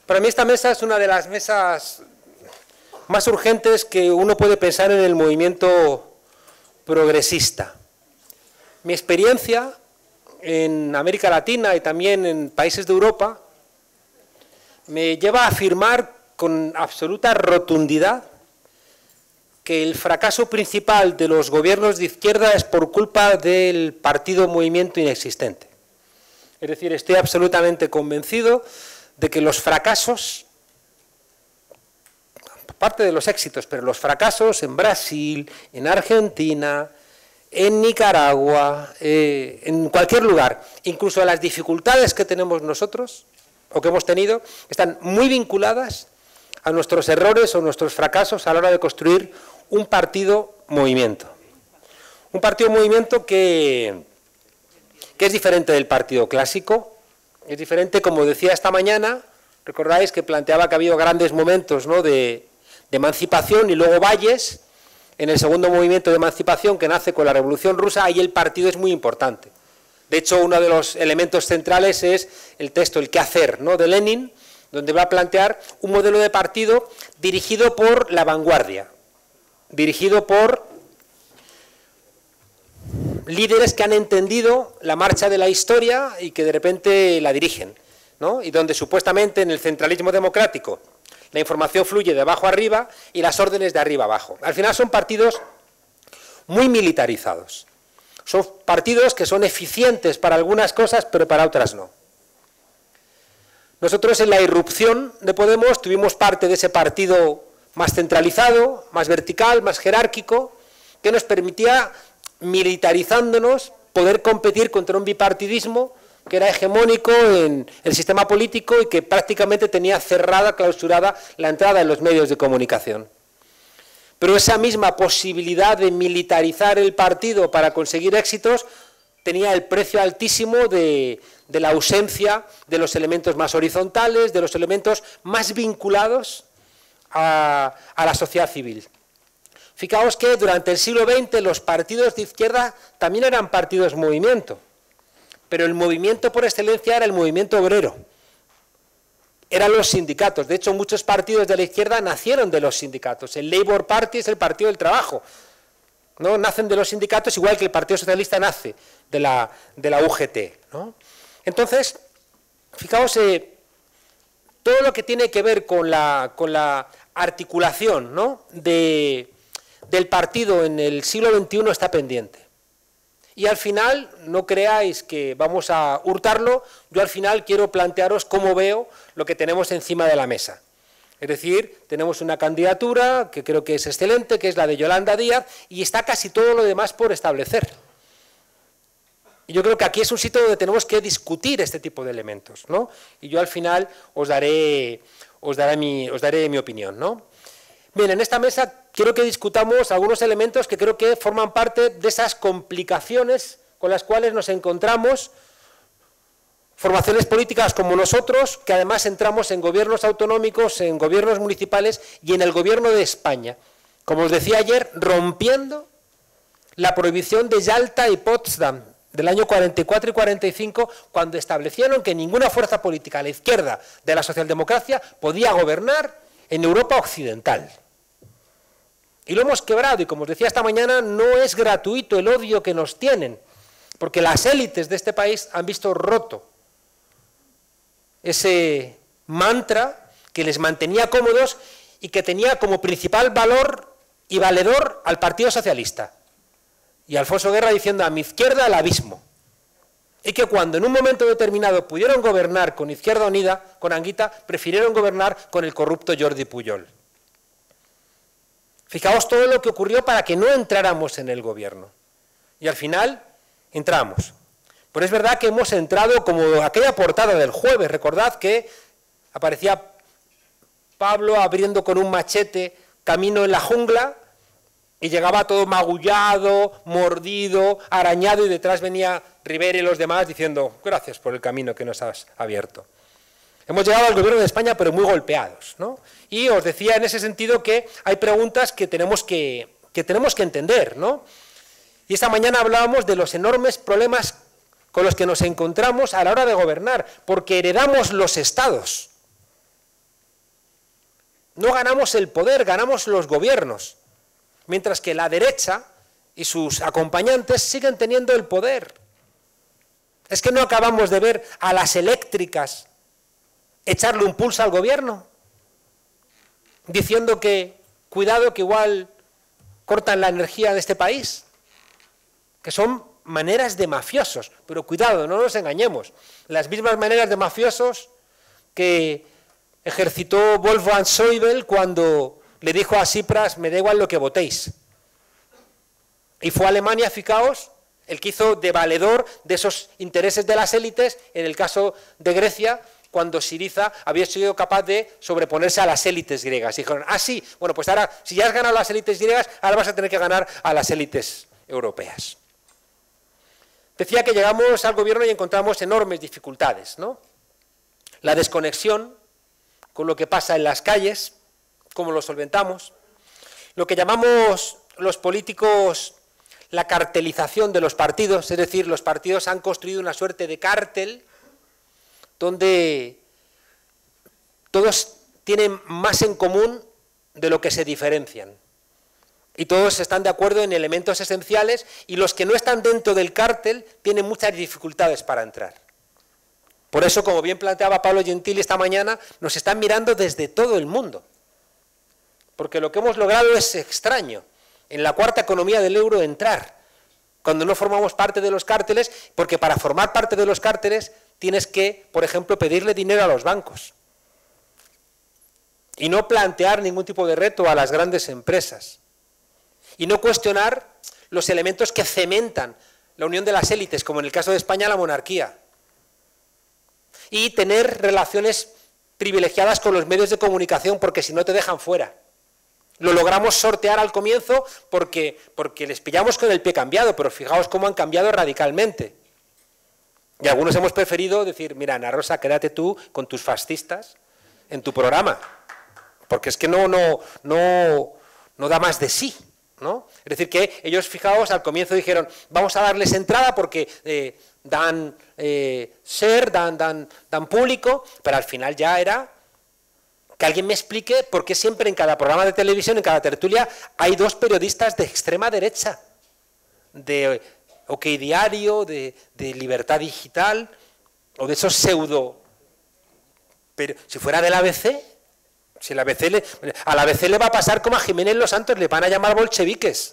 Para mí esta mesa es una de las mesas más urgentes que uno puede pensar en el movimiento progresista. Mi experiencia en América Latina y también en países de Europa me lleva a afirmar con absoluta rotundidad que el fracaso principal de los gobiernos de izquierda es por culpa del partido movimiento inexistente. Es decir, estoy absolutamente convencido de que los fracasos, aparte de los éxitos, pero los fracasos en Brasil, en Argentina, en Nicaragua, en cualquier lugar, incluso las dificultades que tenemos nosotros o que hemos tenido, están muy vinculadas a nuestros errores o nuestros fracasos a la hora de construir un partido-movimiento. Un partido-movimiento que es diferente del partido clásico, es diferente, como decía esta mañana, recordáis que planteaba que ha habido grandes momentos, ¿no?, de emancipación y luego valles. En el segundo movimiento de emancipación que nace con la Revolución Rusa, ahí el partido es muy importante. De hecho, uno de los elementos centrales es el texto, el qué hacer, ¿no?, de Lenin, donde va a plantear un modelo de partido dirigido por la vanguardia, dirigido por líderes que han entendido la marcha de la historia y que de repente la dirigen, ¿no?, y donde supuestamente en el centralismo democrático la información fluye de abajo arriba y las órdenes de arriba abajo. Al final son partidos muy militarizados. Son partidos que son eficientes para algunas cosas, pero para otras no. Nosotros en la irrupción de Podemos tuvimos parte de ese partido más centralizado, más vertical, más jerárquico, que nos permitía, militarizándonos, poder competir contra un bipartidismo que era hegemónico en el sistema político y que prácticamente tenía cerrada, clausurada la entrada en los medios de comunicación. Pero esa misma posibilidad de militarizar el partido para conseguir éxitos tenía el precio altísimo de la ausencia de los elementos más horizontales, de los elementos más vinculados a la sociedad civil. Fijaos que durante el siglo XX los partidos de izquierda también eran partidos movimiento, pero el movimiento por excelencia era el movimiento obrero, eran los sindicatos. De hecho, muchos partidos de la izquierda nacieron de los sindicatos. El Labour Party es el partido del trabajo, ¿no? Nacen de los sindicatos, igual que el Partido Socialista nace de la UGT, ¿no? Entonces, fijaos, todo lo que tiene que ver con la articulación, ¿no?, del partido en el siglo XXI está pendiente. Y al final, no creáis que vamos a hurtarlo, yo al final quiero plantearos cómo veo lo que tenemos encima de la mesa. Es decir, tenemos una candidatura que creo que es excelente, que es la de Yolanda Díaz, y está casi todo lo demás por establecer. Y yo creo que aquí es un sitio donde tenemos que discutir este tipo de elementos, ¿no? Y yo al final os daré mi opinión, ¿no? Bien, en esta mesa quiero que discutamos algunos elementos que creo que forman parte de esas complicaciones con las cuales nos encontramos formaciones políticas como nosotros, que además entramos en gobiernos autonómicos, en gobiernos municipales y en el gobierno de España. Como os decía ayer, rompiendo la prohibición de Yalta y Potsdam del año 44 y 45, cuando establecieron que ninguna fuerza política a la izquierda de la socialdemocracia podía gobernar en Europa occidental. Y lo hemos quebrado, y como os decía esta mañana, no es gratuito el odio que nos tienen, porque las élites de este país han visto roto ese mantra que les mantenía cómodos y que tenía como principal valor y valedor al Partido Socialista. Y Alfonso Guerra diciendo a mi izquierda el abismo. Y que cuando en un momento determinado pudieron gobernar con Izquierda Unida, con Anguita, prefirieron gobernar con el corrupto Jordi Pujol. Fijaos todo lo que ocurrió para que no entráramos en el gobierno. Y al final entramos. Pero es verdad que hemos entrado como aquella portada del jueves. Recordad que aparecía Pablo abriendo con un machete camino en la jungla y llegaba todo magullado, mordido, arañado, y detrás venía Rivera y los demás diciendo gracias por el camino que nos has abierto. Hemos llegado al gobierno de España pero muy golpeados, ¿no? Y os decía en ese sentido que hay preguntas que tenemos que entender, ¿no? Y esta mañana hablábamos de los enormes problemas con los que nos encontramos a la hora de gobernar, porque heredamos los estados. No ganamos el poder, ganamos los gobiernos. Mientras que la derecha y sus acompañantes siguen teniendo el poder. ¿Es que no acabamos de ver a las eléctricas echarle un pulso al gobierno? Diciendo que, cuidado, que igual cortan la energía de este país. Que son maneras de mafiosos. Pero cuidado, no nos engañemos. Las mismas maneras de mafiosos que ejercitó Wolfgang Schäuble cuando le dijo a Tsipras, me da igual lo que votéis. Y fue a Alemania, fijaos, el que hizo de valedor de esos intereses de las élites, en el caso de Grecia, cuando Syriza había sido capaz de sobreponerse a las élites griegas. Y dijeron, ah, sí, bueno, pues ahora, si ya has ganado a las élites griegas, ahora vas a tener que ganar a las élites europeas. Decía que llegamos al gobierno y encontramos enormes dificultades, ¿no? La desconexión con lo que pasa en las calles, cómo lo solventamos, lo que llamamos los políticos la cartelización de los partidos, es decir, los partidos han construido una suerte de cártel donde todos tienen más en común de lo que se diferencian. Y todos están de acuerdo en elementos esenciales y los que no están dentro del cártel tienen muchas dificultades para entrar. Por eso, como bien planteaba Pablo Gentili esta mañana, nos están mirando desde todo el mundo. Porque lo que hemos logrado es extraño. En la cuarta economía del euro entrar, cuando no formamos parte de los cárteles, porque para formar parte de los cárteles tienes que, por ejemplo, pedirle dinero a los bancos. Y no plantear ningún tipo de reto a las grandes empresas. Y no cuestionar los elementos que cementan la unión de las élites, como en el caso de España la monarquía. Y tener relaciones privilegiadas con los medios de comunicación, porque si no te dejan fuera. Lo logramos sortear al comienzo porque les pillamos con el pie cambiado, pero fijaos cómo han cambiado radicalmente. Y algunos hemos preferido decir, mira, Ana Rosa, quédate tú con tus fascistas en tu programa, porque es que no da más de sí, ¿no? Es decir, que ellos, fijaos, al comienzo dijeron, vamos a darles entrada porque dan share, dan público, pero al final ya era que alguien me explique por qué siempre en cada programa de televisión, en cada tertulia, hay dos periodistas de extrema derecha, de OK Diario, de Libertad Digital, o de esos pseudo. Pero si fuera del ABC, si el ABC al ABC le va a pasar como a Jiménez Los Santos, le van a llamar bolcheviques.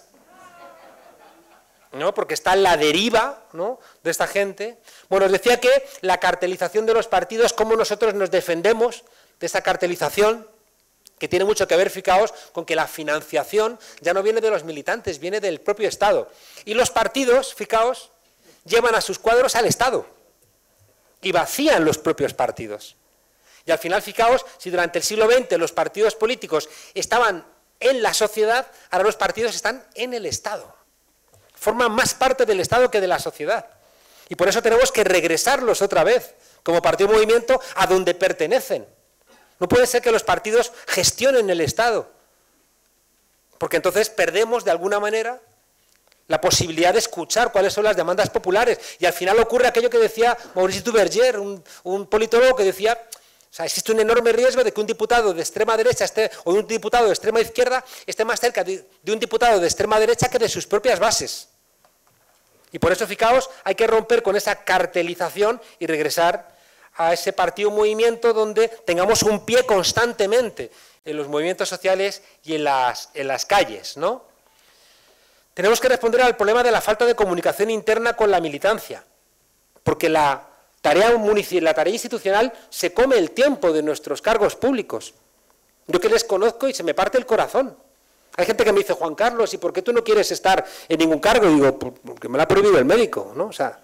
¿No? Porque está en la deriva, ¿no?, de esta gente. Bueno, os decía que la cartelización de los partidos, cómo nosotros nos defendemos de esa cartelización, que tiene mucho que ver, fijaos, con que la financiación ya no viene de los militantes, viene del propio Estado. Y los partidos, fijaos, llevan a sus cuadros al Estado y vacían los propios partidos. Y al final, fijaos, si durante el siglo XX los partidos políticos estaban en la sociedad, ahora los partidos están en el Estado. Forman más parte del Estado que de la sociedad. Y por eso tenemos que regresarlos otra vez, como partido movimiento, a donde pertenecen. No puede ser que los partidos gestionen el Estado, porque entonces perdemos de alguna manera la posibilidad de escuchar cuáles son las demandas populares. Y al final ocurre aquello que decía Maurice Duverger, un politólogo que decía, o sea, existe un enorme riesgo de que un diputado de extrema derecha o un diputado de extrema izquierda esté más cerca de un diputado de extrema derecha que de sus propias bases. Y por eso, fijaos, hay que romper con esa cartelización y regresar a ese partido movimiento donde tengamos un pie constantemente en los movimientos sociales y en las calles, ¿no? Tenemos que responder al problema de la falta de comunicación interna con la militancia, porque la tarea institucional se come el tiempo de nuestros cargos públicos. Yo que les conozco y se me parte el corazón. Hay gente que me dice, Juan Carlos, ¿y por qué tú no quieres estar en ningún cargo? Y digo, porque me lo ha prohibido el médico, ¿no? O sea,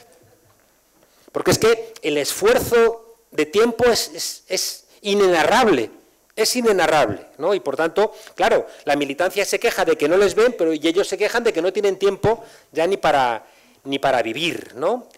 porque es que el esfuerzo de tiempo es inenarrable, ¿no? Y por tanto, claro, la militancia se queja de que no les ven, pero y ellos se quejan de que no tienen tiempo ya ni para vivir, ¿no?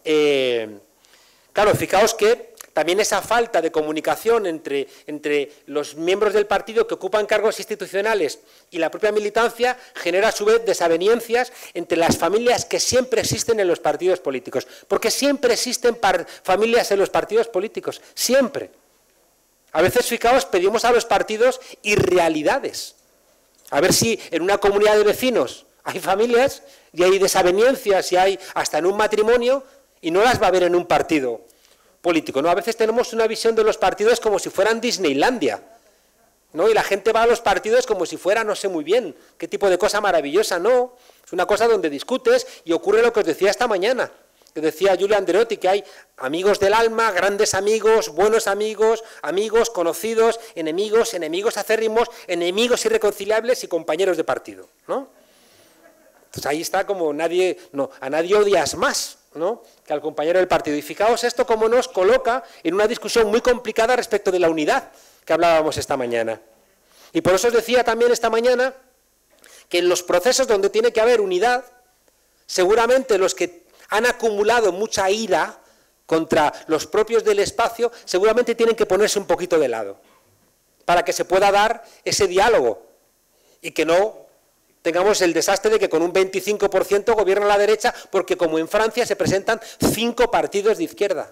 Claro, fijaos que también esa falta de comunicación entre los miembros del partido que ocupan cargos institucionales y la propia militancia genera a su vez desavenencias entre las familias que siempre existen en los partidos políticos. Porque siempre existen familias en los partidos políticos, siempre. A veces, fijaos, pedimos a los partidos irrealidades. A ver si en una comunidad de vecinos hay familias y hay desavenencias y hay hasta en un matrimonio y no las va a haber en un partido político, ¿no? A veces tenemos una visión de los partidos como si fueran Disneylandia, ¿no? Y la gente va a los partidos como si fuera, no sé muy bien, qué tipo de cosa maravillosa, no. Es una cosa donde discutes y ocurre lo que os decía esta mañana, que decía Giulio Andreotti, que hay amigos del alma, grandes amigos, buenos amigos, amigos, conocidos, enemigos, enemigos acérrimos, enemigos irreconciliables y compañeros de partido, ¿no? Entonces ahí está como nadie, no, a nadie odias más, ¿no?, que al compañero del partido. Y fijaos esto cómo nos coloca en una discusión muy complicada respecto de la unidad que hablábamos esta mañana. Y por eso os decía también esta mañana que en los procesos donde tiene que haber unidad, seguramente los que han acumulado mucha ira contra los propios del espacio, seguramente tienen que ponerse un poquito de lado, para que se pueda dar ese diálogo y que no tengamos el desastre de que con un 25% gobierna la derecha, porque como en Francia se presentan 5 partidos de izquierda.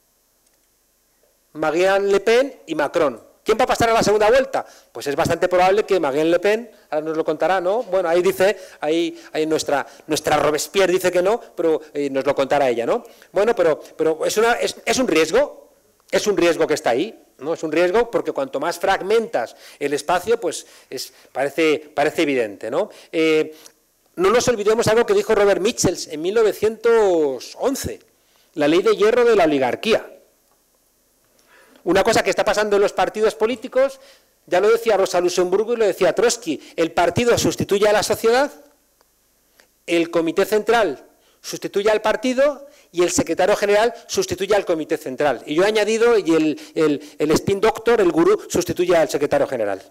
Marine Le Pen y Macron. ¿Quién va a pasar a la segunda vuelta? Pues es bastante probable que Marine Le Pen, ahora nos lo contará, ¿no? Bueno, ahí dice, ahí nuestra Robespierre dice que no, pero nos lo contará ella, ¿no? Bueno, pero es un riesgo que está ahí, ¿no? Es un riesgo porque cuanto más fragmentas el espacio, pues parece evidente, ¿no? No nos olvidemos algo que dijo Robert Michels en 1911, la ley de hierro de la oligarquía. Una cosa que está pasando en los partidos políticos, ya lo decía Rosa Luxemburgo y lo decía Trotsky, el partido sustituye a la sociedad, el comité central sustituye al partido y el secretario general sustituye al comité central. Y yo he añadido, y el spin doctor, el gurú, sustituye al secretario general.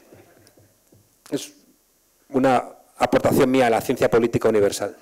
Es una aportación mía a la ciencia política universal.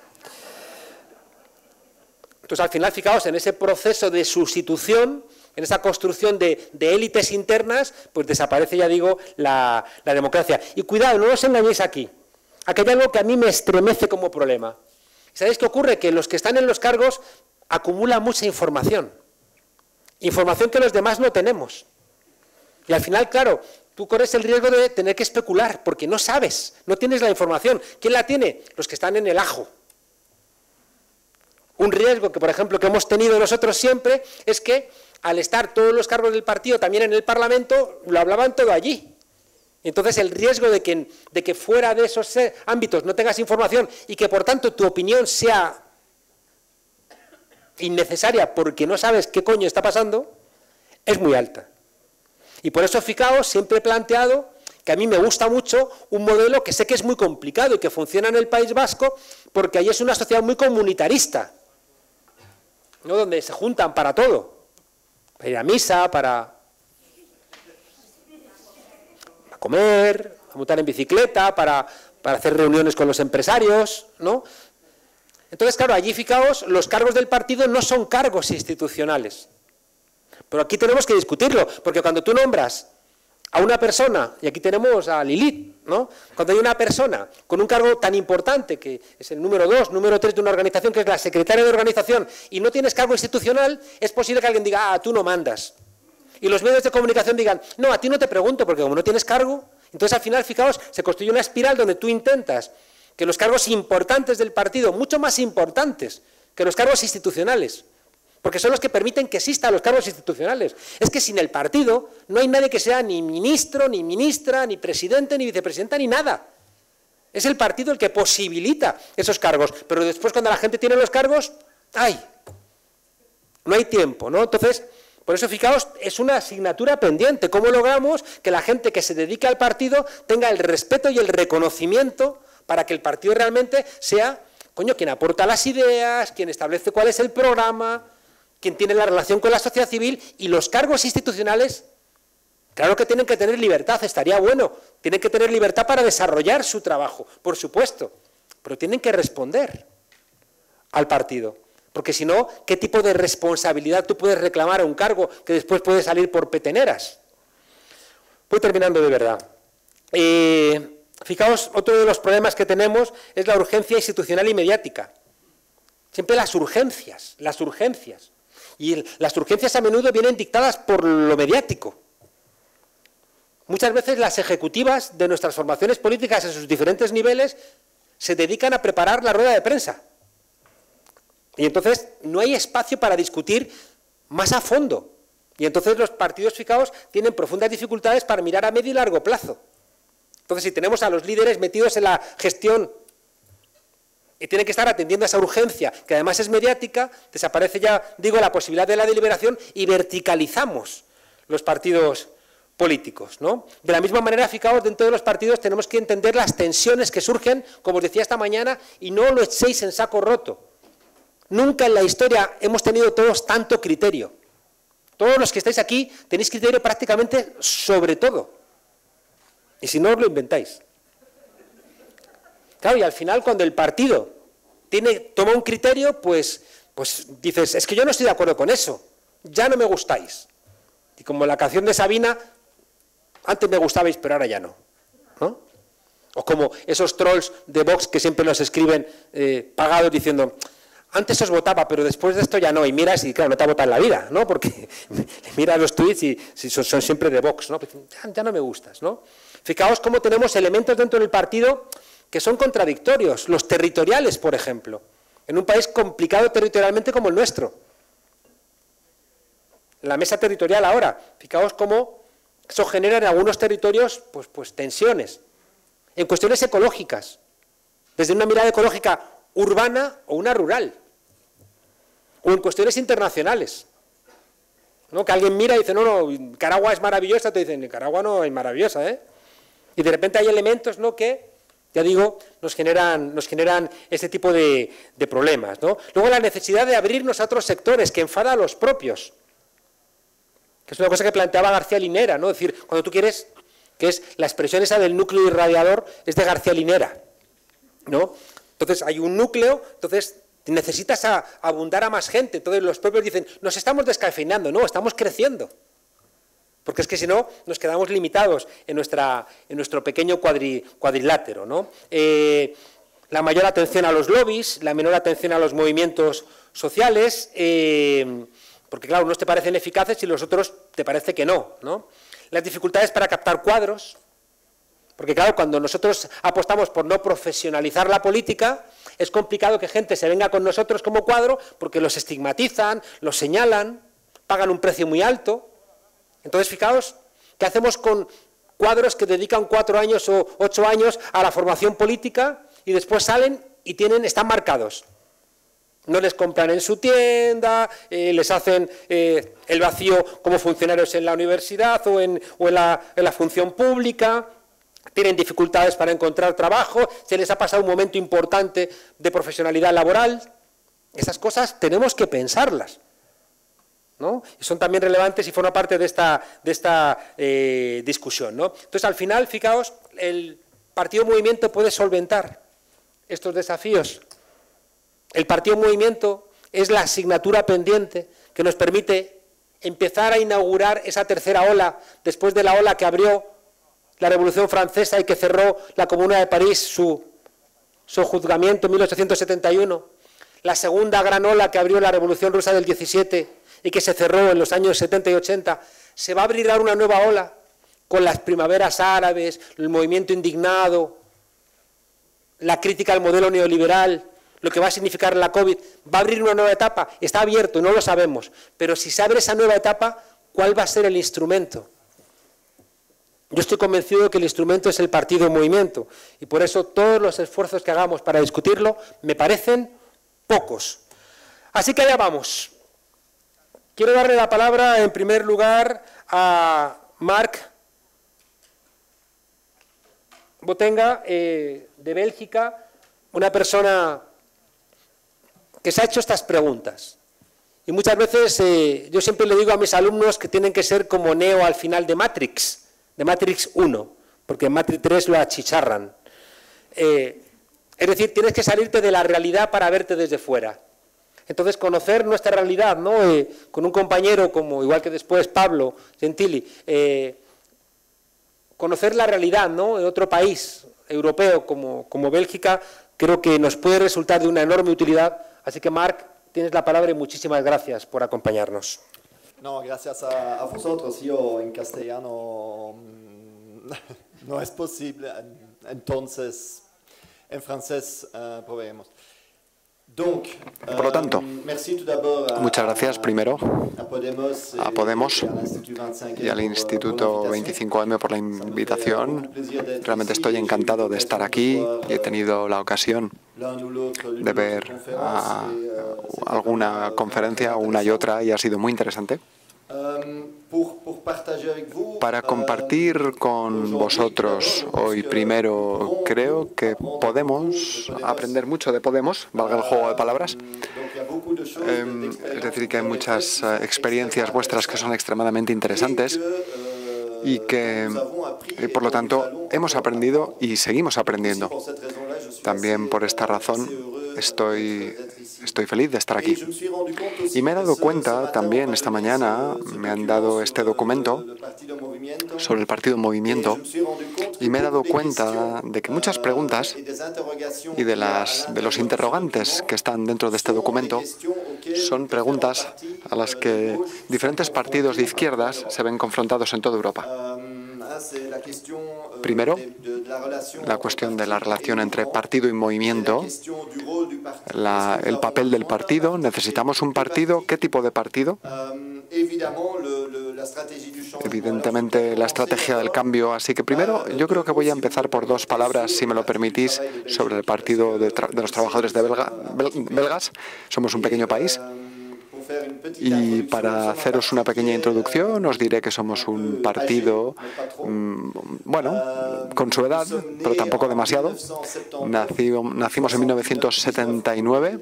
Entonces, al final, fijaos, en ese proceso de sustitución, en esa construcción de élites internas, pues desaparece, ya digo, la democracia. Y cuidado, no os engañéis aquí. Aquí hay algo que a mí me estremece como problema. ¿Sabéis qué ocurre? Que los que están en los cargos acumulan mucha información. Información que los demás no tenemos. Y al final, claro, tú corres el riesgo de tener que especular, porque no sabes, no tienes la información. ¿Quién la tiene? Los que están en el ajo. Un riesgo que, por ejemplo, que hemos tenido nosotros siempre es que al estar todos los cargos del partido también en el Parlamento, lo hablaban todo allí. Entonces el riesgo de que fuera de esos ámbitos no tengas información y que por tanto tu opinión sea innecesaria porque no sabes qué coño está pasando, es muy alta. Y por eso, fijaos, siempre he planteado que a mí me gusta mucho un modelo que sé que es muy complicado y que funciona en el País Vasco, porque ahí es una sociedad muy comunitarista, ¿no?, donde se juntan para todo, para ir a misa, para comer, a montar en bicicleta, para hacer reuniones con los empresarios, ¿no? Entonces, claro, allí, fijaos, los cargos del partido no son cargos institucionales. Pero aquí tenemos que discutirlo, porque cuando tú nombras a una persona, y aquí tenemos a Lilith, ¿no? Cuando hay una persona con un cargo tan importante, que es el número 2, número 3 de una organización, que es la secretaria de organización, y no tienes cargo institucional, es posible que alguien diga, tú no mandas. Y los medios de comunicación digan, no, a ti no te pregunto, porque como no tienes cargo, entonces al final, fijaos, se construye una espiral donde tú intentas que los cargos importantes del partido, mucho más importantes que los cargos institucionales, porque son los que permiten que existan los cargos institucionales. Es que sin el partido no hay nadie que sea ni ministro, ni ministra, ni presidente, ni vicepresidenta, ni nada. Es el partido el que posibilita esos cargos, pero después cuando la gente tiene los cargos, ¡ay! No hay tiempo, ¿no? Entonces, por eso, fijaos, es una asignatura pendiente. ¿Cómo logramos que la gente que se dedica al partido tenga el respeto y el reconocimiento para que el partido realmente sea, coño, quien aporta las ideas, quien establece cuál es el programa, quien tiene la relación con la sociedad civil? Y los cargos institucionales, claro que tienen que tener libertad, estaría bueno, tienen que tener libertad para desarrollar su trabajo, por supuesto, pero tienen que responder al partido, porque si no, ¿qué tipo de responsabilidad tú puedes reclamar a un cargo que después puede salir por peteneras? Voy terminando de verdad. Fijaos, otro de los problemas que tenemos es la urgencia institucional y mediática. Siempre las urgencias. Y las urgencias a menudo vienen dictadas por lo mediático. Muchas veces las ejecutivas de nuestras formaciones políticas en sus diferentes niveles se dedican a preparar la rueda de prensa. Y entonces no hay espacio para discutir más a fondo. Y entonces los partidos, fijaos, tienen profundas dificultades para mirar a medio y largo plazo. Entonces, si tenemos a los líderes metidos en la gestión y tienen que estar atendiendo a esa urgencia, que además es mediática, desaparece ya, digo, la posibilidad de la deliberación y verticalizamos los partidos políticos, ¿no? De la misma manera, fijaos, dentro de los partidos tenemos que entender las tensiones que surgen, como os decía esta mañana, y no lo echéis en saco roto. Nunca en la historia hemos tenido todos tanto criterio. Todos los que estáis aquí tenéis criterio prácticamente sobre todo. Y si no, os lo inventáis. Claro, y al final, cuando el partido toma un criterio, pues dices, es que yo no estoy de acuerdo con eso, ya no me gustáis. Y como la canción de Sabina, antes me gustabais, pero ahora ya no, ¿no? O como esos trolls de Vox que siempre nos escriben pagados diciendo, antes os votaba, pero después de esto ya no, y miras y claro, no te ha votado en la vida, ¿no? Porque miras los tweets y si son siempre de Vox, ¿no? Ya no me gustas, ¿no? Fijaos cómo tenemos elementos dentro del partido que son contradictorios, los territoriales, por ejemplo, en un país complicado territorialmente como el nuestro. La mesa territorial ahora, fijaos cómo eso genera en algunos territorios pues tensiones. En cuestiones ecológicas, desde una mirada ecológica urbana o una rural, o en cuestiones internacionales, ¿no? Que alguien mira y dice, no, Nicaragua es maravillosa, te dicen, Nicaragua no es maravillosa, ¿eh? Y de repente hay elementos, ¿no?, que, ya digo, nos generan este tipo de problemas, ¿no? Luego la necesidad de abrirnos a otros sectores que enfada a los propios, que es una cosa que planteaba García Linera, ¿no? Es decir, cuando tú quieres, que es la expresión esa del núcleo irradiador, es de García Linera, ¿no? Entonces hay un núcleo, entonces necesitas abundar a más gente, entonces los propios dicen, nos estamos descafeinando, no, estamos creciendo. Porque es que si no, nos quedamos limitados en nuestro pequeño cuadrilátero, ¿no? La mayor atención a los lobbies, la menor atención a los movimientos sociales, porque claro, unos te parecen eficaces y los otros te parece que no, ¿no? Las dificultades para captar cuadros, porque claro, cuando nosotros apostamos por no profesionalizar la política, es complicado que gente se venga con nosotros como cuadro, porque los estigmatizan, los señalan, pagan un precio muy alto. Entonces, fijaos, ¿qué hacemos con cuadros que dedican 4 años o 8 años a la formación política y después salen y están marcados? No les compran en su tienda, les hacen el vacío como funcionarios en la universidad o en la función pública, tienen dificultades para encontrar trabajo, se les ha pasado un momento importante de profesionalidad laboral. Esas cosas tenemos que pensarlas, ¿no? Y son también relevantes y forman parte de esta discusión, ¿no? Entonces, al final, fijaos, el Partido Movimiento puede solventar estos desafíos. El Partido Movimiento es la asignatura pendiente que nos permite empezar a inaugurar esa tercera ola, después de la ola que abrió la Revolución Francesa y que cerró la Comuna de París, su juzgamiento en 1871, la segunda gran ola que abrió la Revolución Rusa del 17 y que se cerró en los años 70 y 80, se va a abrir ahora una nueva ola con las primaveras árabes, el movimiento indignado, la crítica al modelo neoliberal, lo que va a significar la COVID, va a abrir una nueva etapa, está abierto, no lo sabemos, pero si se abre esa nueva etapa, ¿cuál va a ser el instrumento? Yo estoy convencido de que el instrumento es el Partido Movimiento y por eso todos los esfuerzos que hagamos para discutirlo me parecen pocos. Así que allá vamos. Quiero darle la palabra en primer lugar a Marc Botenga, de Bélgica, una persona que se ha hecho estas preguntas. Y muchas veces yo siempre le digo a mis alumnos que tienen que ser como Neo al final de Matrix 1, porque en Matrix 3 lo achicharran. Es decir, tienes que salirte de la realidad para verte desde fuera. Entonces, conocer nuestra realidad, ¿no? Con un compañero como, igual que después Pablo Gentili, conocer la realidad, ¿no?, en otro país europeo como Bélgica, creo que nos puede resultar de una enorme utilidad. Así que, Marc, tienes la palabra y muchísimas gracias por acompañarnos. No, gracias a vosotros. Yo en castellano no es posible, entonces en francés proveemos. Por lo tanto, muchas gracias primero a Podemos y al Instituto 25M por la invitación. Realmente estoy encantado de estar aquí y he tenido la ocasión de ver alguna conferencia, una y otra, y ha sido muy interesante. Para compartir con vosotros hoy primero, creo que podemos aprender mucho de Podemos, valga el juego de palabras. Es decir, que hay muchas experiencias vuestras que son extremadamente interesantes y que, por lo tanto, hemos aprendido y seguimos aprendiendo. También por esta razón estoy feliz de estar aquí. Y me he dado cuenta también esta mañana, me han dado este documento sobre el Partido Movimiento, y me he dado cuenta de que muchas preguntas y de los interrogantes que están dentro de este documento son preguntas a las que diferentes partidos de izquierdas se ven confrontados en toda Europa. Primero, la cuestión de la relación entre partido y movimiento, el papel del partido. ¿Necesitamos un partido? ¿Qué tipo de partido? Evidentemente, la estrategia del cambio. Así que primero, yo creo que voy a empezar por dos palabras, si me lo permitís, sobre el Partido de los Trabajadores de belgas. Somos un pequeño país. Y para haceros una pequeña introducción, os diré que somos un partido, bueno, con su edad, pero tampoco demasiado. Nacimos en 1979,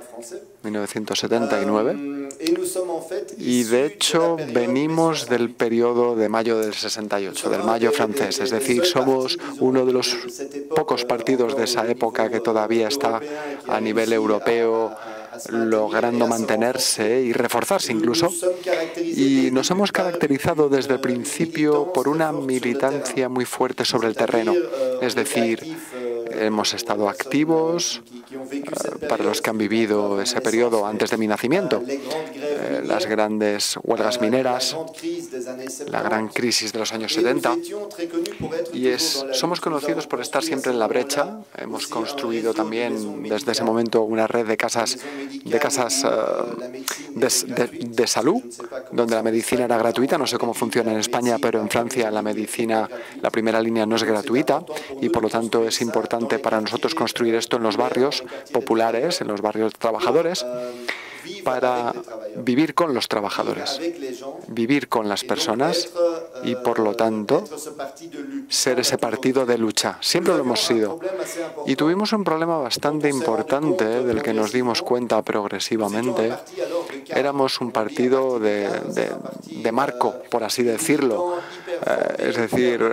y de hecho venimos del periodo de mayo del 68, del mayo francés. Es decir, somos uno de los pocos partidos de esa época que todavía está a nivel europeo logrando mantenerse y reforzarse incluso, y nos hemos caracterizado desde el principio por una militancia muy fuerte sobre el terreno, es decir, hemos estado activos para los que han vivido ese periodo antes de mi nacimiento, las grandes huelgas mineras, la gran crisis de los años 70, y somos conocidos por estar siempre en la brecha. Hemos construido también desde ese momento una red de casas de salud, donde la medicina era gratuita. No sé cómo funciona en España, pero en Francia la medicina, la primera línea, no es gratuita, y por lo tanto es importante para nosotros construir esto en los barrios populares, en los barrios trabajadores, para vivir con los trabajadores, vivir con las personas y, por lo tanto, ser ese partido de lucha. Siempre lo hemos sido. Y tuvimos un problema bastante importante del que nos dimos cuenta progresivamente. Éramos un partido de marco, por así decirlo, es decir,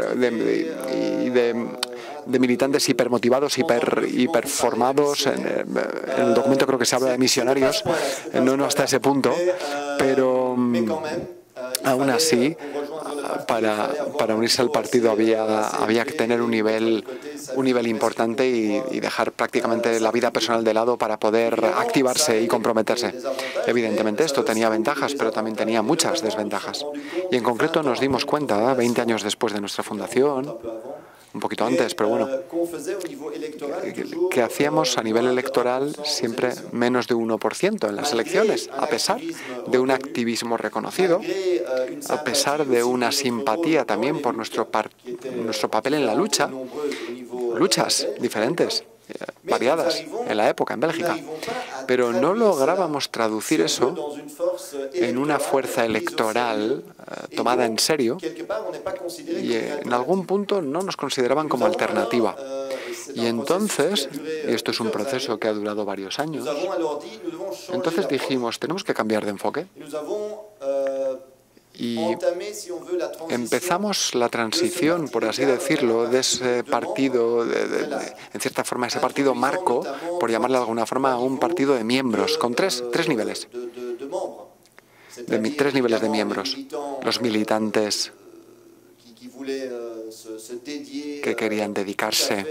de militantes hipermotivados, hiperformados. En el documento creo que se habla de misionarios, no hasta ese punto, pero aún así, para unirse al partido había que tener un nivel importante y dejar prácticamente la vida personal de lado para poder activarse y comprometerse. Evidentemente esto tenía ventajas, pero también tenía muchas desventajas. Y en concreto nos dimos cuenta, 20 años después de nuestra fundación, un poquito antes, pero bueno, que hacíamos a nivel electoral siempre menos de 1% en las elecciones, a pesar de un activismo reconocido, a pesar de una simpatía también por nuestro papel en la lucha, luchas diferentes, variadas en la época en Bélgica, pero no lográbamos traducir eso en una fuerza electoral tomada en serio, y en algún punto no nos consideraban como alternativa. Y entonces, y esto es un proceso que ha durado varios años, entonces dijimos, tenemos que cambiar de enfoque. Y empezamos la transición, por así decirlo, de ese partido, en cierta forma, ese partido marco, por llamarlo de alguna forma, a un partido de miembros, con tres niveles. Tres niveles de miembros. Los militantes que querían dedicarse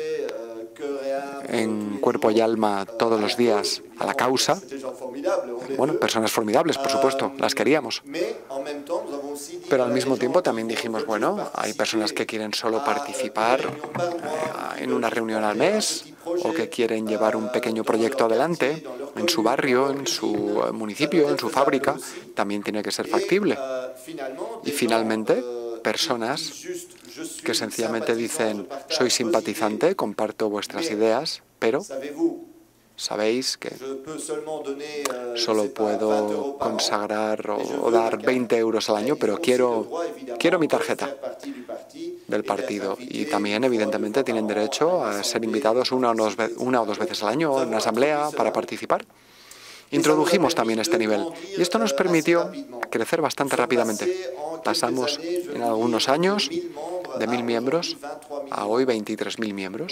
en cuerpo y alma todos los días a la causa. Bueno, personas formidables, por supuesto, las queríamos. Pero al mismo tiempo también dijimos, bueno, hay personas que quieren solo participar en una reunión al mes o que quieren llevar un pequeño proyecto adelante en su barrio, en su municipio, en su fábrica. También tiene que ser factible. Y finalmente, personas que sencillamente dicen, soy simpatizante, comparto vuestras ideas, pero sabéis que solo puedo consagrar o dar 20 euros al año, pero quiero mi tarjeta del partido. Y también, evidentemente, tienen derecho a ser invitados una o dos veces al año en una asamblea para participar. Introdujimos también este nivel y esto nos permitió crecer bastante rápidamente. Pasamos en algunos años de 1.000 miembros a hoy 23.000 miembros.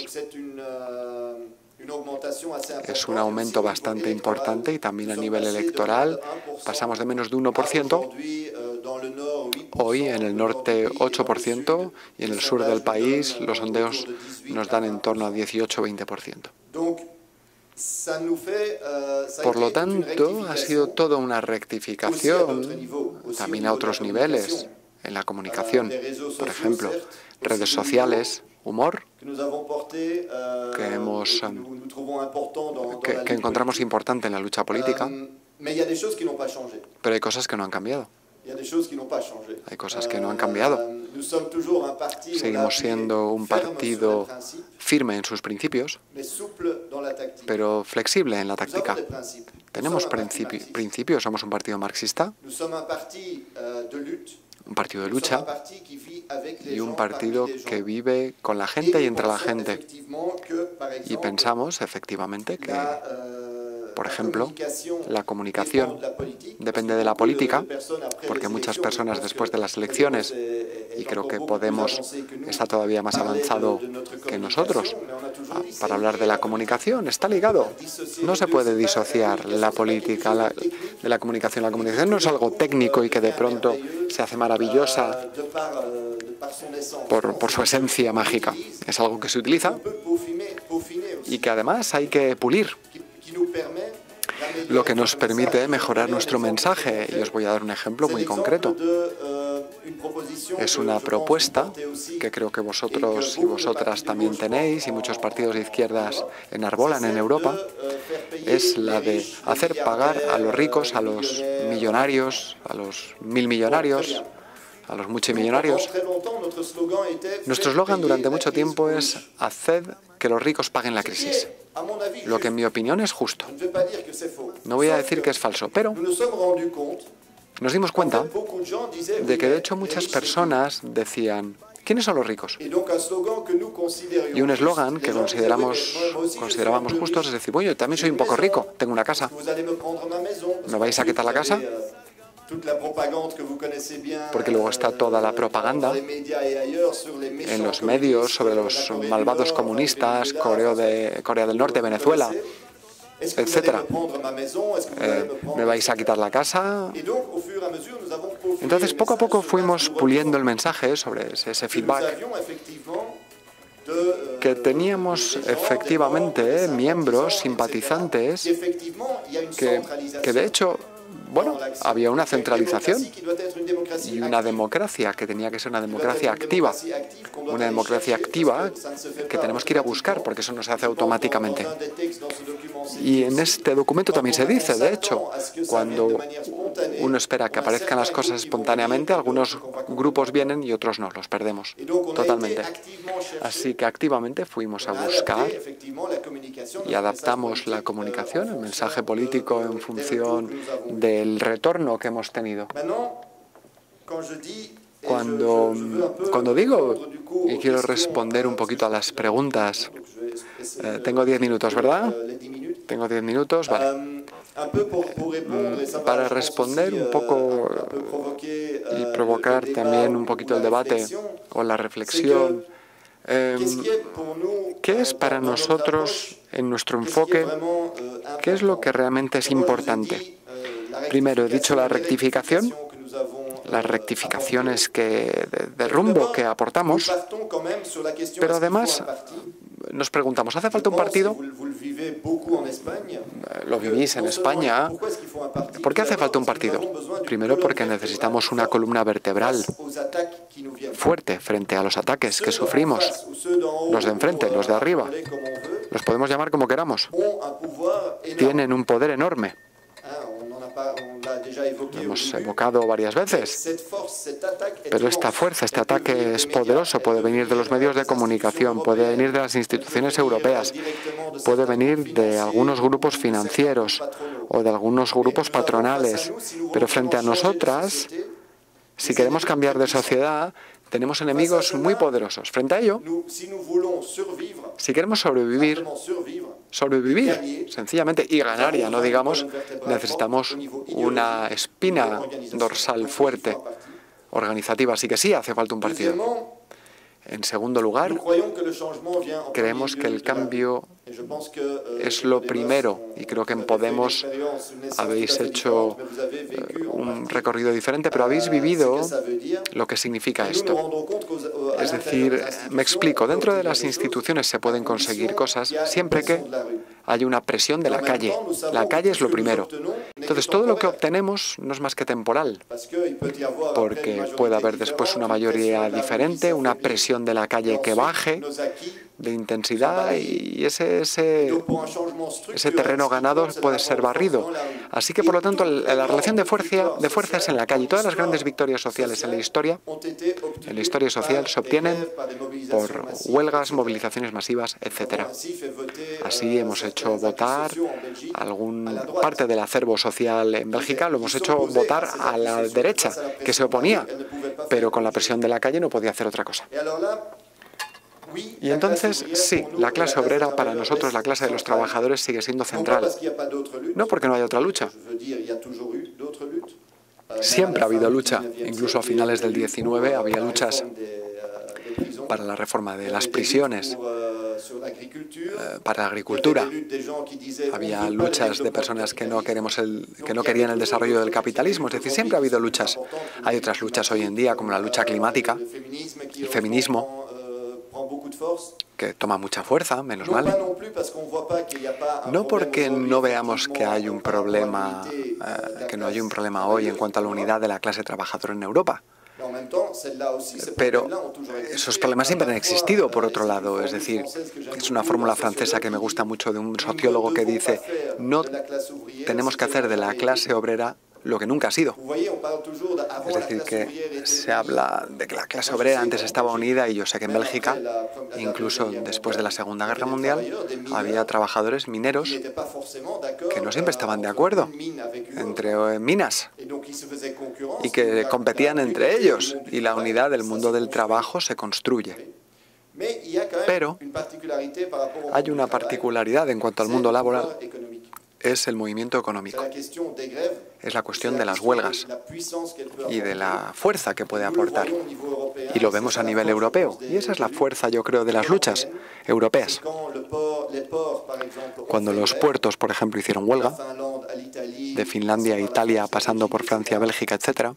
Es un aumento bastante importante y también a nivel electoral pasamos de menos de 1%, hoy en el norte 8% y en el sur del país los sondeos nos dan en torno a 18-20%. Por lo tanto, ha sido toda una rectificación también a otros niveles en la comunicación. Por ejemplo, redes sociales, humor, que encontramos importante en la lucha política, pero hay cosas que no han cambiado. Hay cosas que no han cambiado. Seguimos siendo un partido firme en sus principios, pero flexible en la táctica. Tenemos principios, somos un partido marxista, un partido de lucha y un partido que vive con la gente y entre la gente. Y pensamos, efectivamente, que, por ejemplo, la comunicación depende de la política, porque muchas personas después de las elecciones, y creo que Podemos está todavía más avanzado que nosotros, para hablar de la comunicación, está ligado. No se puede disociar la política de la comunicación. La comunicación no es algo técnico y que de pronto se hace maravillosa por su esencia mágica. Es algo que se utiliza y que además hay que pulir, lo que nos permite mejorar nuestro mensaje. Y os voy a dar un ejemplo muy concreto. Es una propuesta que creo que vosotros y vosotras también tenéis y muchos partidos de izquierdas enarbolan en Europa. Es la de hacer pagar a los ricos, a los millonarios, a los 1.000 millonarios, a los multimillonarios. Nuestro eslogan durante mucho tiempo es haced que los ricos paguen la crisis. Lo que en mi opinión es justo. No voy a decir que es falso, pero nos dimos cuenta de que de hecho muchas personas decían, ¿quiénes son los ricos? Y un eslogan que considerábamos justos es decir, bueno, yo también soy un poco rico, tengo una casa. ¿Me vais a quitar la casa? Porque luego está toda la propaganda en los medios sobre los malvados comunistas, Corea del Norte, Venezuela, etcétera. ¿Me vais a quitar la casa? Entonces, poco a poco fuimos puliendo el mensaje sobre ese feedback, que teníamos efectivamente miembros, simpatizantes, que de hecho, bueno, había una centralización y una democracia que tenía que ser una democracia activa. Una democracia activa que tenemos que ir a buscar, porque eso no se hace automáticamente. Y en este documento también se dice, de hecho, cuando uno espera que aparezcan las cosas espontáneamente, algunos grupos vienen y otros no, los perdemos totalmente. Así que activamente fuimos a buscar y adaptamos la comunicación, el mensaje político en función del retorno que hemos tenido. Cuando digo, y quiero responder un poquito a las preguntas, tengo 10 minutos, ¿verdad? Tengo 10 minutos, vale. Para responder un poco y provocar también un poquito el debate o la reflexión, ¿qué es para nosotros, en nuestro enfoque, qué es lo que realmente es importante? Primero, he dicho la rectificación, las rectificaciones de rumbo que aportamos, pero además nos preguntamos, ¿hace falta un partido? lo vivís en España. ¿Por qué hace falta un partido? Primero porque necesitamos una columna vertebral fuerte frente a los ataques que sufrimos. Los de enfrente, los de arriba, los podemos llamar como queramos, tienen un poder enorme. Lo hemos evocado varias veces, pero esta fuerza, este ataque es poderoso, puede venir de los medios de comunicación, puede venir de las instituciones europeas, puede venir de algunos grupos financieros o de algunos grupos patronales, pero frente a nosotras, si queremos cambiar de sociedad, tenemos enemigos muy poderosos. Frente a ello, si queremos sobrevivir, sencillamente, y ganar, ya no digamos, necesitamos una espina dorsal fuerte, organizativa. Así que sí, hace falta un partido. En segundo lugar, creemos que el cambio es lo primero, y creo que en Podemos habéis hecho un recorrido diferente, pero habéis vivido lo que significa esto. Es decir, me explico, dentro de las instituciones se pueden conseguir cosas siempre que haya una presión de la calle. La calle es lo primero. Entonces, todo lo que obtenemos no es más que temporal, porque puede haber después una mayoría diferente, una presión de la calle que baje de intensidad, y ese terreno ganado puede ser barrido. Así que, por lo tanto, la relación de fuerza es en la calle. Todas las grandes victorias sociales en la historia social se obtienen por huelgas, movilizaciones masivas, etc. Así hemos hecho votar alguna parte del acervo social en Bélgica, lo hemos hecho votar a la derecha, que se oponía, pero con la presión de la calle no podía hacer otra cosa. Y entonces, sí, la clase obrera, para nosotros, la clase de los trabajadores, sigue siendo central. No porque no haya otra lucha. Siempre ha habido lucha. Incluso a finales del 19 había luchas para la reforma de las prisiones, para la agricultura. Había luchas de personas que no querían el desarrollo del capitalismo. Es decir, siempre ha habido luchas. Hay otras luchas hoy en día, como la lucha climática, el feminismo, que toma mucha fuerza, menos mal. No porque no veamos que hay un problema, que no hay un problema hoy en cuanto a la unidad de la clase trabajadora en Europa. Pero esos problemas siempre han existido, por otro lado. Es decir, es una fórmula francesa que me gusta mucho de un sociólogo que dice: no tenemos que hacer de la clase obrera lo que nunca ha sido. Es decir, que se habla de que la clase obrera antes estaba unida, y yo sé que en Bélgica, incluso después de la Segunda Guerra Mundial, había trabajadores mineros que no siempre estaban de acuerdo entre minas y que competían entre ellos, y la unidad del mundo del trabajo se construye. Pero hay una particularidad en cuanto al mundo laboral, es el movimiento económico. Es la cuestión de las huelgas y de la fuerza que puede aportar. Y lo vemos a nivel europeo. Y esa es la fuerza, yo creo, de las luchas europeas. Cuando los puertos, por ejemplo, hicieron huelga, de Finlandia a Italia, pasando por Francia, Bélgica, etc.,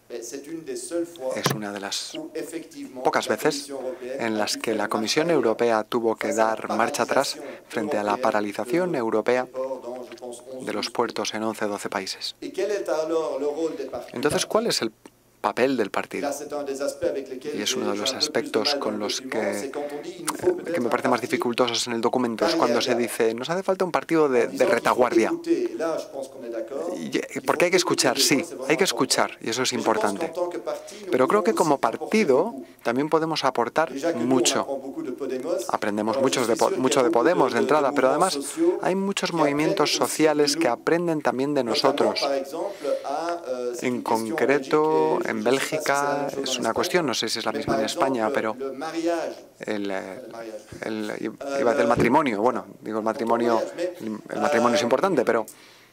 es una de las pocas veces en las que la Comisión Europea tuvo que dar marcha atrás frente a la paralización europea de los puertos en 11 o 12 países. Entonces, ¿cuál es el papel del partido? Y es uno de los aspectos con los que me parecen más dificultosos en el documento, es cuando se dice: nos hace falta un partido de retaguardia. Porque hay que escuchar, sí, hay que escuchar, y eso es importante. Pero creo que como partido también podemos aportar mucho. Aprendemos mucho de Podemos de entrada, pero además hay muchos movimientos sociales que aprenden también de nosotros. En concreto, en Bélgica es una cuestión, no sé si es la misma en España, pero iba del matrimonio. Bueno, digo el matrimonio es importante, pero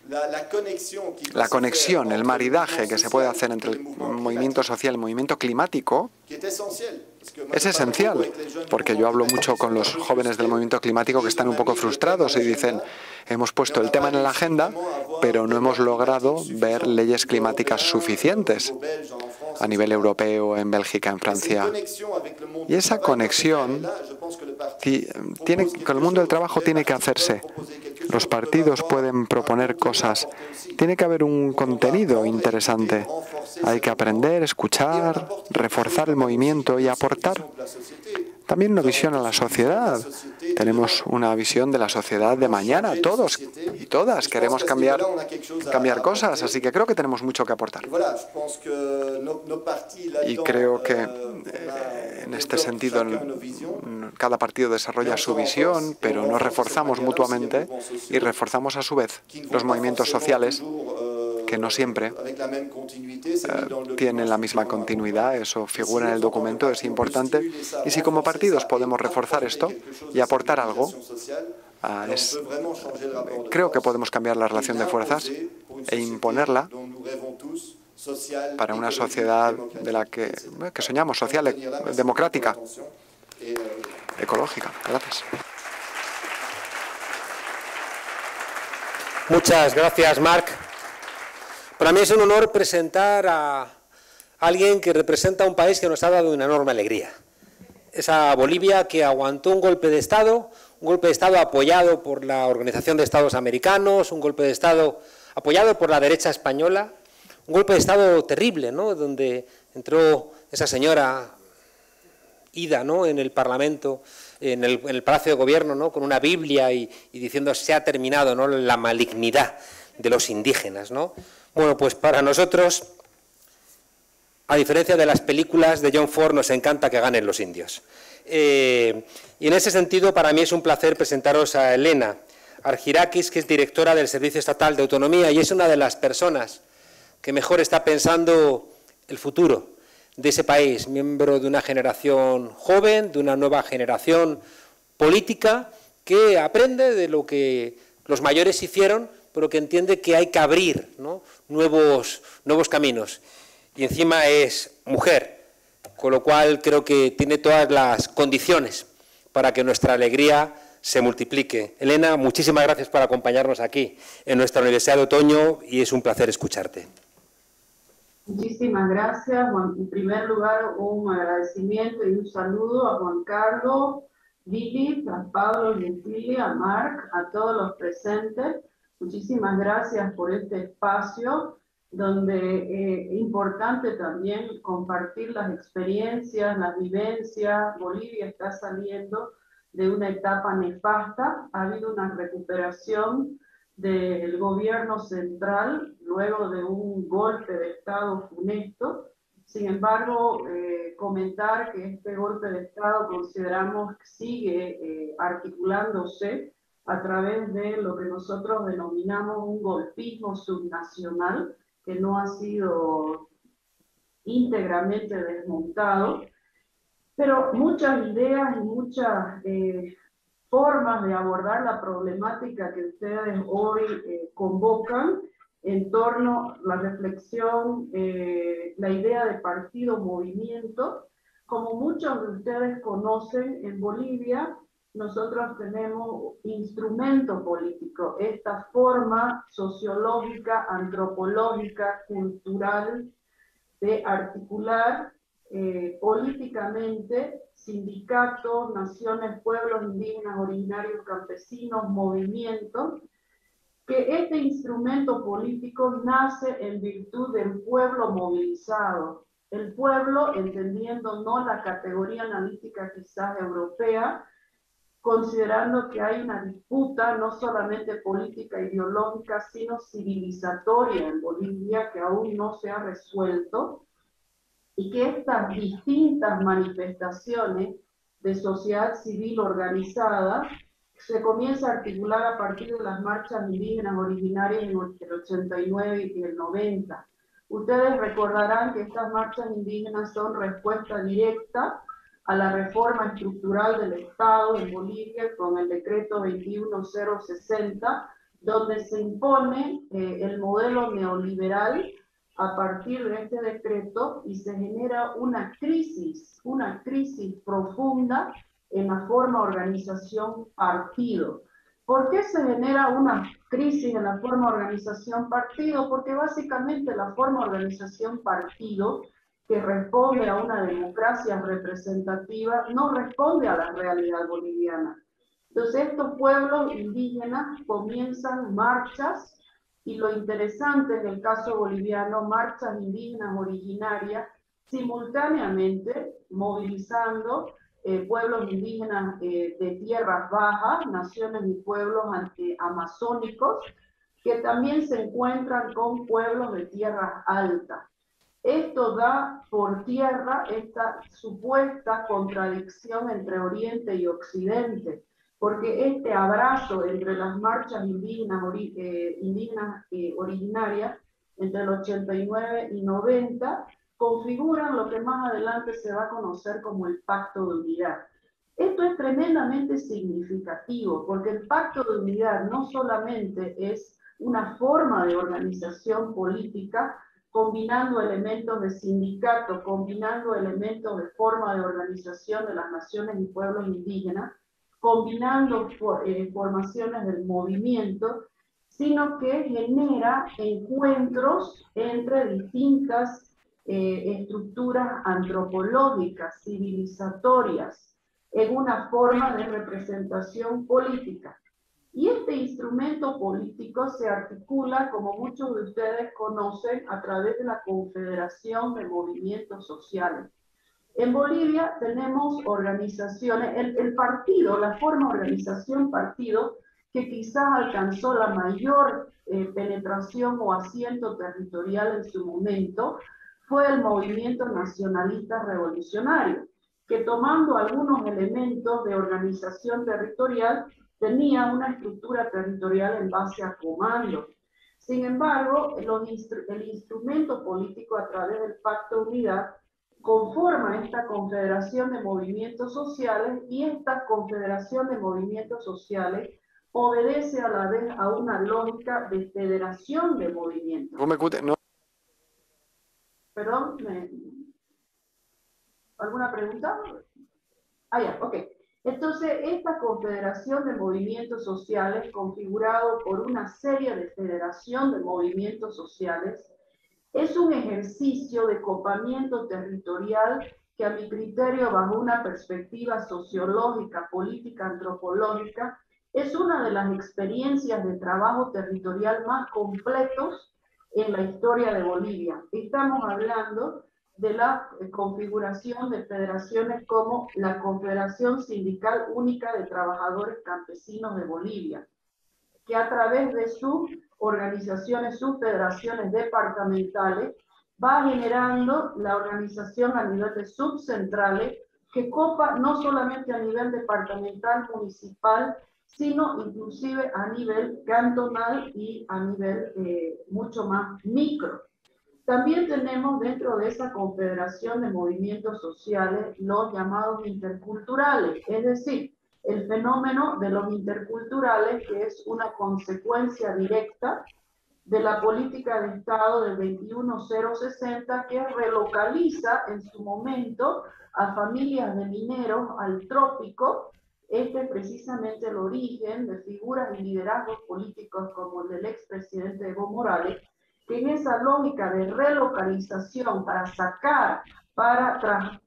la conexión, el maridaje que se puede hacer entre el movimiento social y el movimiento climático es esencial, porque yo hablo mucho con los jóvenes del movimiento climático que están un poco frustrados y dicen: hemos puesto el tema en la agenda, pero no hemos logrado ver leyes climáticas suficientes. a nivel europeo, en Bélgica, en Francia. Y esa conexión con el mundo del trabajo tiene que hacerse. Los partidos pueden proponer cosas. Tiene que haber un contenido interesante. Hay que aprender, escuchar, reforzar el movimiento y aportar también una visión a la sociedad. Tenemos una visión de la sociedad de mañana. Todos y todas queremos cambiar cosas, así que creo que tenemos mucho que aportar. Y creo que en este sentido cada partido desarrolla su visión, pero nos reforzamos mutuamente y reforzamos a su vez los movimientos sociales, que no siempre tienen la misma continuidad. Eso figura en el documento, es importante. Y si como partidos podemos reforzar esto y aportar algo, creo que podemos cambiar la relación de fuerzas e imponerla para una sociedad de la que soñamos, social, democrática, ecológica. Gracias. Muchas gracias, Marc. Para mí es un honor presentar a alguien que representa un país que nos ha dado una enorme alegría. Esa Bolivia que aguantó un golpe de Estado apoyado por la Organización de Estados Americanos, un golpe de Estado apoyado por la derecha española, un golpe de Estado terrible, ¿no?, donde entró esa señora Ida, ¿no?, en el Parlamento, en el Palacio de Gobierno, ¿no?, con una Biblia y diciendo se ha terminado, ¿no?, la malignidad de los indígenas, ¿no? Bueno, pues para nosotros, a diferencia de las películas de John Ford, nos encanta que ganen los indios. Y en ese sentido, para mí es un placer presentaros a Elena Argirakis, que es directora del Servicio Estatal de Autonomía y es una de las personas que mejor está pensando el futuro de ese país, miembro de una generación joven, de una nueva generación política que aprende de lo que los mayores hicieron, pero que entiende que hay que abrir, ¿no?, nuevos caminos. Y encima es mujer, con lo cual creo que tiene todas las condiciones para que nuestra alegría se multiplique. Elena, muchísimas gracias por acompañarnos aquí en nuestra Universidad de Otoño y es un placer escucharte. Muchísimas gracias. Bueno, en primer lugar, un agradecimiento y un saludo a Juan Carlos, Lilith, a Pablo, Gentili, a Marc, a todos los presentes. Muchísimas gracias por este espacio donde es importante también compartir las experiencias, las vivencias. Bolivia está saliendo de una etapa nefasta, ha habido una recuperación del gobierno central luego de un golpe de Estado funesto. Sin embargo, comentar que este golpe de Estado consideramos que sigue articulándose a través de lo que nosotros denominamos un golpismo subnacional, que no ha sido íntegramente desmontado, pero muchas ideas y muchas formas de abordar la problemática que ustedes hoy convocan en torno a la reflexión, la idea de partido-movimiento. Como muchos de ustedes conocen, en Bolivia nosotros tenemos instrumento político, esta forma sociológica, antropológica, cultural de articular políticamente sindicatos, naciones, pueblos indígenas, originarios, campesinos, movimientos, que este instrumento político nace en virtud del pueblo movilizado. El pueblo, entendiendo no la categoría analítica quizás europea, considerando que hay una disputa no solamente política, ideológica, sino civilizatoria en Bolivia, que aún no se ha resuelto, y que estas distintas manifestaciones de sociedad civil organizada se comienza a articular a partir de las marchas indígenas originarias en el 89 y el 90. Ustedes recordarán que estas marchas indígenas son respuesta directa a la reforma estructural del Estado en Bolivia con el decreto 21060, donde se impone el modelo neoliberal a partir de este decreto y se genera una crisis profunda en la forma organización partido. ¿Por qué se genera una crisis en la forma organización partido? Porque básicamente la forma organización partido que responde a una democracia representativa, no responde a la realidad boliviana. Entonces estos pueblos indígenas comienzan marchas, y lo interesante en el caso boliviano, marchas indígenas originarias, simultáneamente movilizando pueblos indígenas de tierras bajas, naciones y pueblos amazónicos, que también se encuentran con pueblos de tierras altas. Esto da por tierra esta supuesta contradicción entre Oriente y Occidente, porque este abrazo entre las marchas indígenas originarias entre el 89 y 90 configuran lo que más adelante se va a conocer como el Pacto de Unidad. Esto es tremendamente significativo, porque el Pacto de Unidad no solamente es una forma de organización política, combinando elementos de sindicato, combinando elementos de forma de organización de las naciones y pueblos indígenas, combinando formaciones del movimiento, sino que genera encuentros entre distintas estructuras antropológicas, civilizatorias, en una forma de representación política. Y este instrumento político se articula, como muchos de ustedes conocen, a través de la Confederación de Movimientos Sociales. En Bolivia tenemos organizaciones, el partido, la forma de organización partido, que quizás alcanzó la mayor penetración o asiento territorial en su momento, fue el Movimiento Nacionalista Revolucionario, que tomando algunos elementos de organización territorial, tenía una estructura territorial en base a comandos. Sin embargo, el instrumento político a través del Pacto de Unidad conforma esta confederación de movimientos sociales, y esta confederación de movimientos sociales obedece a la vez a una lógica de federación de movimientos. Perdón, ¿alguna pregunta? Ah, ya, ok. Entonces, esta confederación de movimientos sociales, configurado por una serie de federación de movimientos sociales, es un ejercicio de copamiento territorial que, a mi criterio, bajo una perspectiva sociológica, política, antropológica, es una de las experiencias de trabajo territorial más completos en la historia de Bolivia. Estamos hablando de la configuración de federaciones como la Confederación Sindical Única de Trabajadores Campesinos de Bolivia, que a través de sus organizaciones, sus federaciones departamentales, va generando la organización a nivel de subcentrales, que copa no solamente a nivel departamental, municipal, sino inclusive a nivel cantonal y a nivel mucho más micro. También tenemos dentro de esa confederación de movimientos sociales los llamados interculturales, es decir, el fenómeno de los interculturales, que es una consecuencia directa de la política de Estado del 21060, que relocaliza en su momento a familias de mineros al trópico. Este es precisamente el origen de figuras y liderazgos políticos como el del expresidente Evo Morales, que en esa lógica de relocalización para sacar, para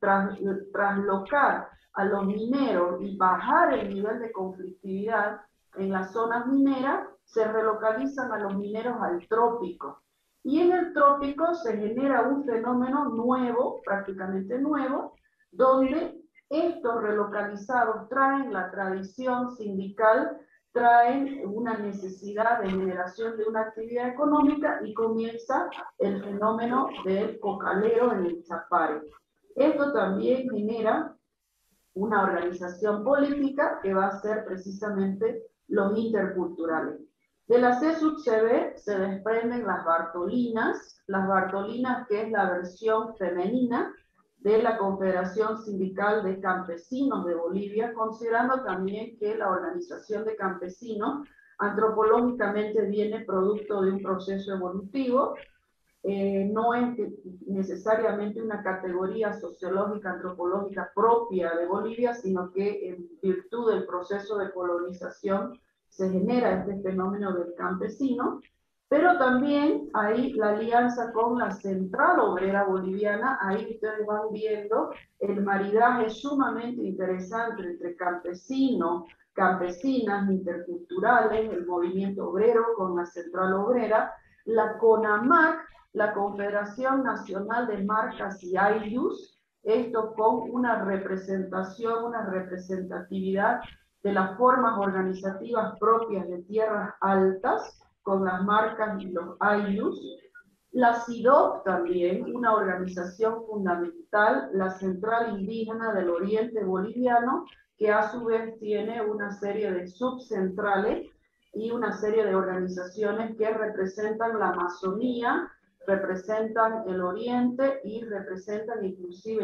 traslocar a los mineros y bajar el nivel de conflictividad en las zonas mineras, se relocalizan a los mineros al trópico. Y en el trópico se genera un fenómeno nuevo, prácticamente nuevo, donde estos relocalizados traen la tradición sindical, traen una necesidad de generación de una actividad económica, y comienza el fenómeno del cocalero en el Chapare. Esto también genera una organización política que va a ser precisamente los interculturales. De la CSUCB se desprenden las Bartolinas que es la versión femenina de la Confederación Sindical de Campesinos de Bolivia, considerando también que la organización de campesinos antropológicamente viene producto de un proceso evolutivo, no es necesariamente una categoría sociológica, antropológica propia de Bolivia, sino que en virtud del proceso de colonización se genera este fenómeno del campesino. Pero también hay la alianza con la Central Obrera Boliviana. Ahí ustedes van viendo el maridaje sumamente interesante entre campesinos, campesinas, interculturales, el movimiento obrero con la Central Obrera, la CONAMAC, la Confederación Nacional de Marcas y AIUS, esto con una representación, una representatividad de las formas organizativas propias de tierras altas, con las marcas y los AIUS, la CIDOC también, una organización fundamental, la Central Indígena del Oriente Boliviano, que a su vez tiene una serie de subcentrales y una serie de organizaciones que representan la Amazonía, representan el Oriente y representan inclusive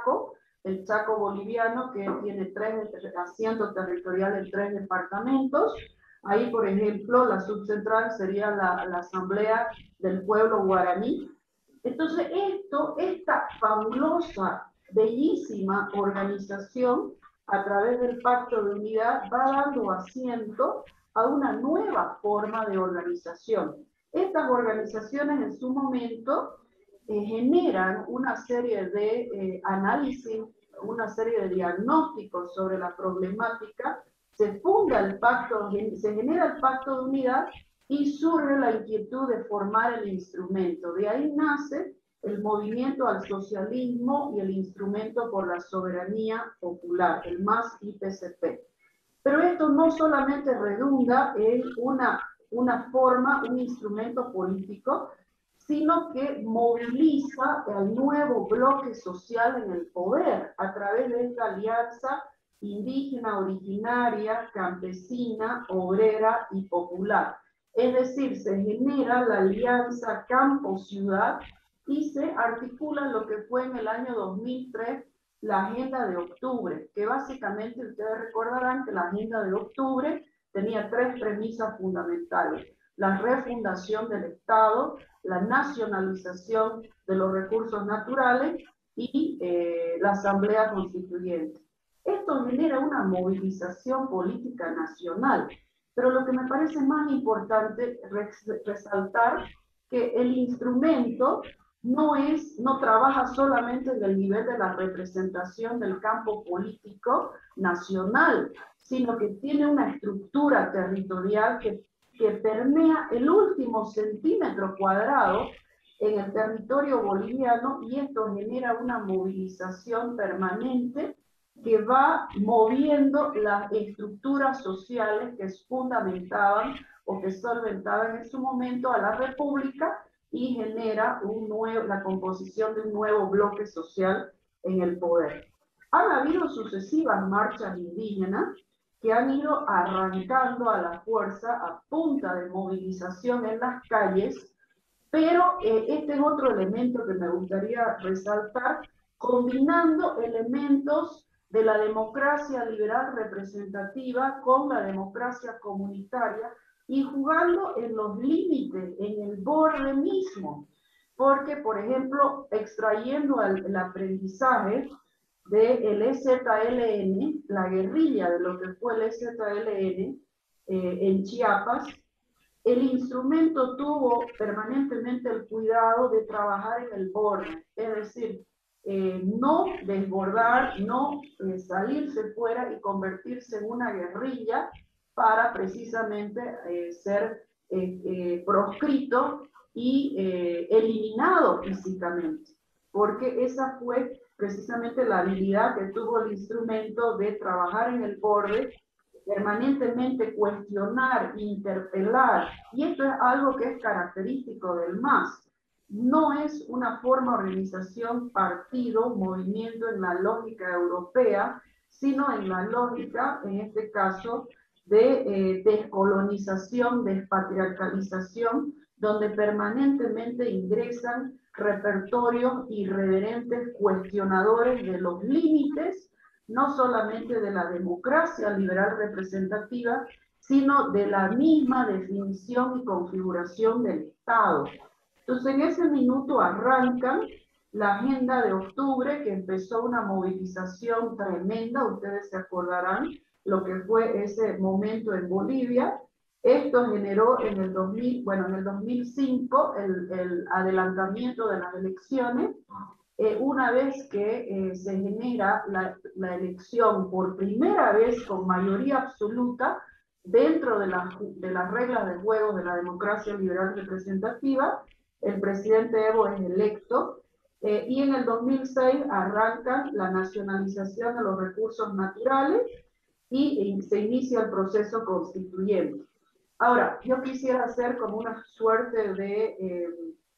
el Chaco boliviano, que tiene 3 asientos territoriales en 3 departamentos. Ahí, por ejemplo, la subcentral sería la Asamblea del Pueblo Guaraní. Entonces, esta fabulosa, bellísima organización, a través del Pacto de Unidad, va dando asiento a una nueva forma de organización. Estas organizaciones en su momento generan una serie de análisis, una serie de diagnósticos sobre la problemática, se funda el pacto, se genera el Pacto de Unidad y surge la inquietud de formar el instrumento. De ahí nace el movimiento al socialismo y el instrumento por la soberanía popular, el MAS IPCP. Pero esto no solamente redunda en una forma, un instrumento político, sino que moviliza al nuevo bloque social en el poder a través de esta alianza indígena, originaria, campesina, obrera y popular. Es decir, se genera la alianza campo-ciudad y se articula lo que fue en el año 2003 la Agenda de Octubre, que básicamente ustedes recordarán que la Agenda de Octubre tenía 3 premisas fundamentales: la refundación del Estado, la nacionalización de los recursos naturales y la Asamblea Constituyente. Esto genera una movilización política nacional, pero lo que me parece más importante resaltar que el instrumento no trabaja solamente en el nivel de la representación del campo político nacional, sino que tiene una estructura territorial que permea el último centímetro cuadrado en el territorio boliviano, y esto genera una movilización permanente que va moviendo las estructuras sociales que fundamentaban o que solventaban en su momento a la República, y genera la composición de un nuevo bloque social en el poder. Han habido sucesivas marchas indígenas que han ido arrancando a la fuerza a punta de movilización en las calles, pero este es otro elemento que me gustaría resaltar, combinando elementos de la democracia liberal representativa con la democracia comunitaria y jugando en los límites, en el borde mismo. Porque, por ejemplo, extrayendo el aprendizaje del EZLN, la guerrilla de lo que fue el EZLN en Chiapas, el instrumento tuvo permanentemente el cuidado de trabajar en el borde, es decir, no desbordar, no salirse fuera y convertirse en una guerrilla para precisamente ser proscrito y eliminado físicamente, porque esa fue precisamente la habilidad que tuvo el instrumento de trabajar en el borde, permanentemente cuestionar, interpelar, y esto es algo que es característico del MAS. No es una forma de organización, partido, movimiento en la lógica europea, sino en la lógica, en este caso, de descolonización, despatriarcalización, donde permanentemente ingresan repertorios irreverentes, cuestionadores de los límites, no solamente de la democracia liberal representativa, sino de la misma definición y configuración del Estado. Entonces, en ese minuto arrancan la Agenda de Octubre, que empezó una movilización tremenda, ustedes se acordarán lo que fue ese momento en Bolivia, Esto generó en el 2000, bueno, en el 2005 el adelantamiento de las elecciones. Una vez que se genera la elección por primera vez con mayoría absoluta dentro de las reglas de juego de la democracia liberal representativa, el presidente Evo es electo, y en el 2006 arranca la nacionalización de los recursos naturales y se inicia el proceso constituyente. Ahora, yo quisiera hacer como una suerte de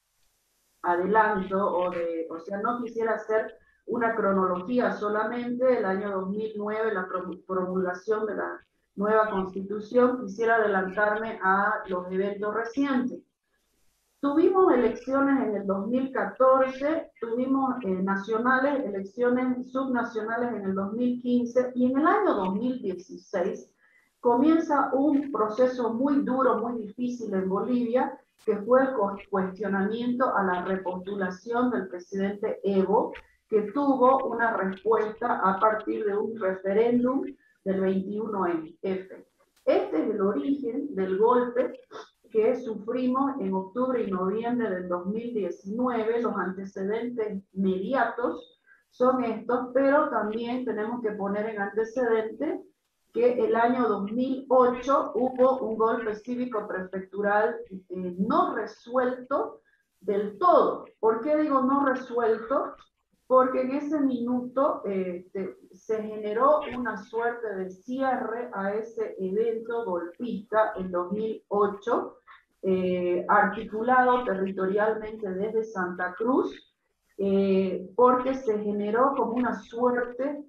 adelanto, o sea, no quisiera hacer una cronología solamente. El año 2009, la promulgación de la nueva constitución, quisiera adelantarme a los eventos recientes. Tuvimos elecciones en el 2014, tuvimos nacionales, elecciones subnacionales en el 2015, y en el año 2016 comienza un proceso muy duro, muy difícil en Bolivia, que fue el cuestionamiento a la repostulación del presidente Evo, que tuvo una respuesta a partir de un referéndum del 21F. Este es el origen del golpe que sufrimos en octubre y noviembre del 2019. Los antecedentes inmediatos son estos, pero también tenemos que poner en antecedente que el año 2008 hubo un golpe cívico prefectural no resuelto del todo. ¿Por qué digo no resuelto? Porque en ese minuto se generó una suerte de cierre a ese evento golpista en 2008, articulado territorialmente desde Santa Cruz, porque se generó como una suerte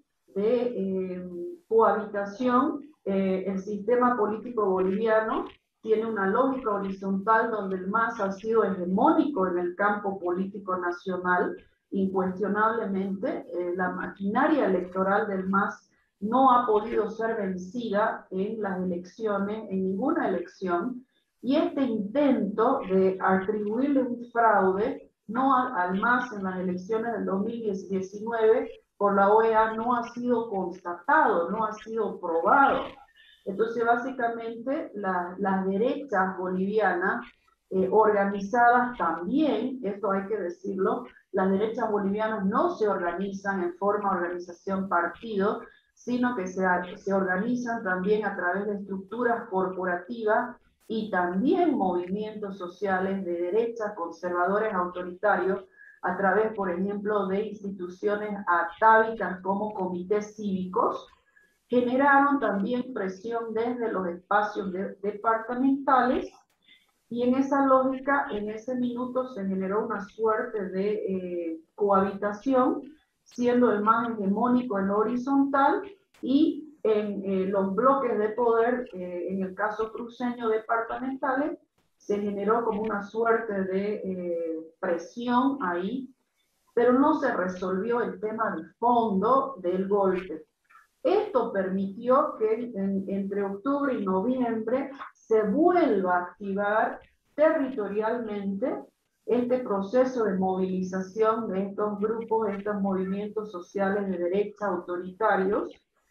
de cohabitación. El sistema político boliviano tiene una lógica horizontal donde el MAS ha sido hegemónico en el campo político nacional. Incuestionablemente, la maquinaria electoral del MAS no ha podido ser vencida en las elecciones, en ninguna elección, y este intento de atribuirle un fraude no al MAS en las elecciones del 2019 por la OEA no ha sido constatado, no ha sido probado. Entonces, básicamente, las derechas bolivianas, organizadas también, esto hay que decirlo, las derechas bolivianas no se organizan en forma de organización partido, sino que se organizan también a través de estructuras corporativas y también movimientos sociales de derecha, conservadores, autoritarios, a través, por ejemplo, de instituciones atávicas como comités cívicos. Generaron también presión desde los espacios departamentales, y en esa lógica, en ese minuto se generó una suerte de cohabitación, siendo el más hegemónico en lo horizontal, y en los bloques de poder, en el caso cruceño departamentales, se generó como una suerte de presión ahí, pero no se resolvió el tema de fondo del golpe. Esto permitió que entre octubre y noviembre se vuelva a activar territorialmente este proceso de movilización de estos grupos, de estos movimientos sociales de derecha autoritarios,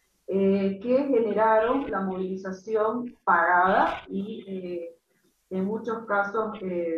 que generaron la movilización pagada y en muchos casos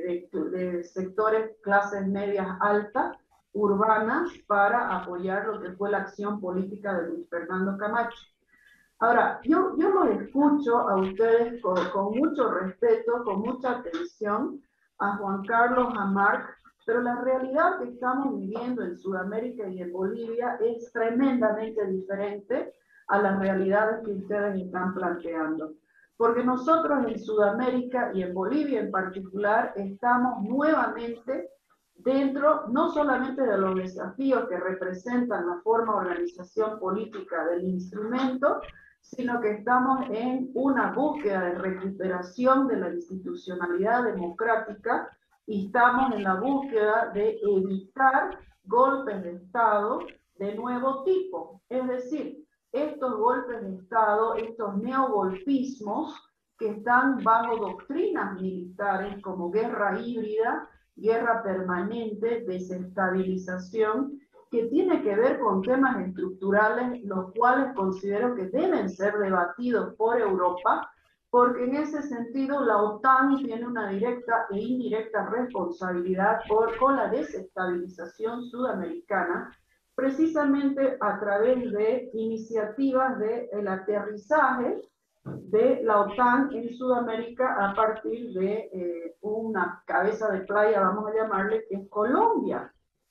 de sectores, clases medias altas, urbanas, para apoyar lo que fue la acción política de Luis Fernando Camacho. Ahora, yo los escucho a ustedes con mucho respeto, con mucha atención, a Juan Carlos, a Marc, pero la realidad que estamos viviendo en Sudamérica y en Bolivia es tremendamente diferente a las realidades que ustedes están planteando. Porque nosotros en Sudamérica y en Bolivia en particular estamos nuevamente dentro no solamente de los desafíos que representan la forma de organización política del instrumento, sino que estamos en una búsqueda de recuperación de la institucionalidad democrática y estamos en la búsqueda de evitar golpes de Estado de nuevo tipo. Es decir, estos golpes de Estado, estos neogolpismos que están bajo doctrinas militares como guerra híbrida, guerra permanente, desestabilización, que tiene que ver con temas estructurales, los cuales considero que deben ser debatidos por Europa, porque en ese sentido la OTAN tiene una directa e indirecta responsabilidad con la desestabilización sudamericana, precisamente a través de iniciativas del aterrizaje de la OTAN en Sudamérica a partir de una cabeza de playa, vamos a llamarle, que es Colombia.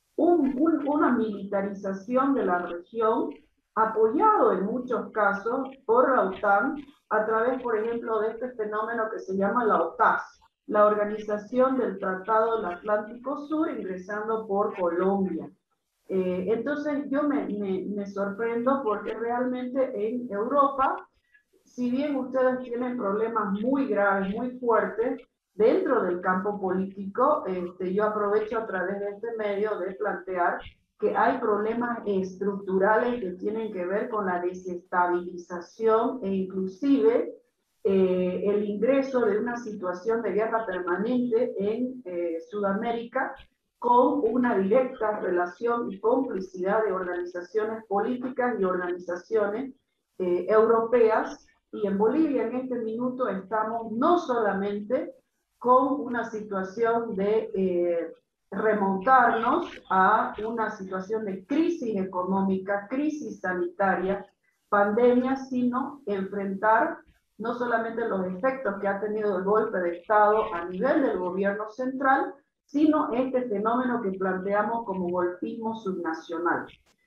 Una militarización de la región, apoyado en muchos casos por la OTAN, a través, por ejemplo, de este fenómeno que se llama la OTAS, la Organización del Tratado del Atlántico Sur, ingresando por Colombia. Entonces yo me sorprendo porque realmente en Europa, si bien ustedes tienen problemas muy graves, muy fuertes, dentro del campo político, yo aprovecho a través de este medio de plantear que hay problemas estructurales que tienen que ver con la desestabilización e inclusive el ingreso de una situación de guerra permanente en Sudamérica, con una directa relación y complicidad de organizaciones políticas y organizaciones europeas. Y en Bolivia en este minuto estamos no solamente con una situación de remontarnos a una situación de crisis económica, crisis sanitaria, pandemia, sino enfrentar no solamente los efectos que ha tenido el golpe de Estado a nivel del gobierno central, sino este fenómeno que planteamos como golpismo subnacional.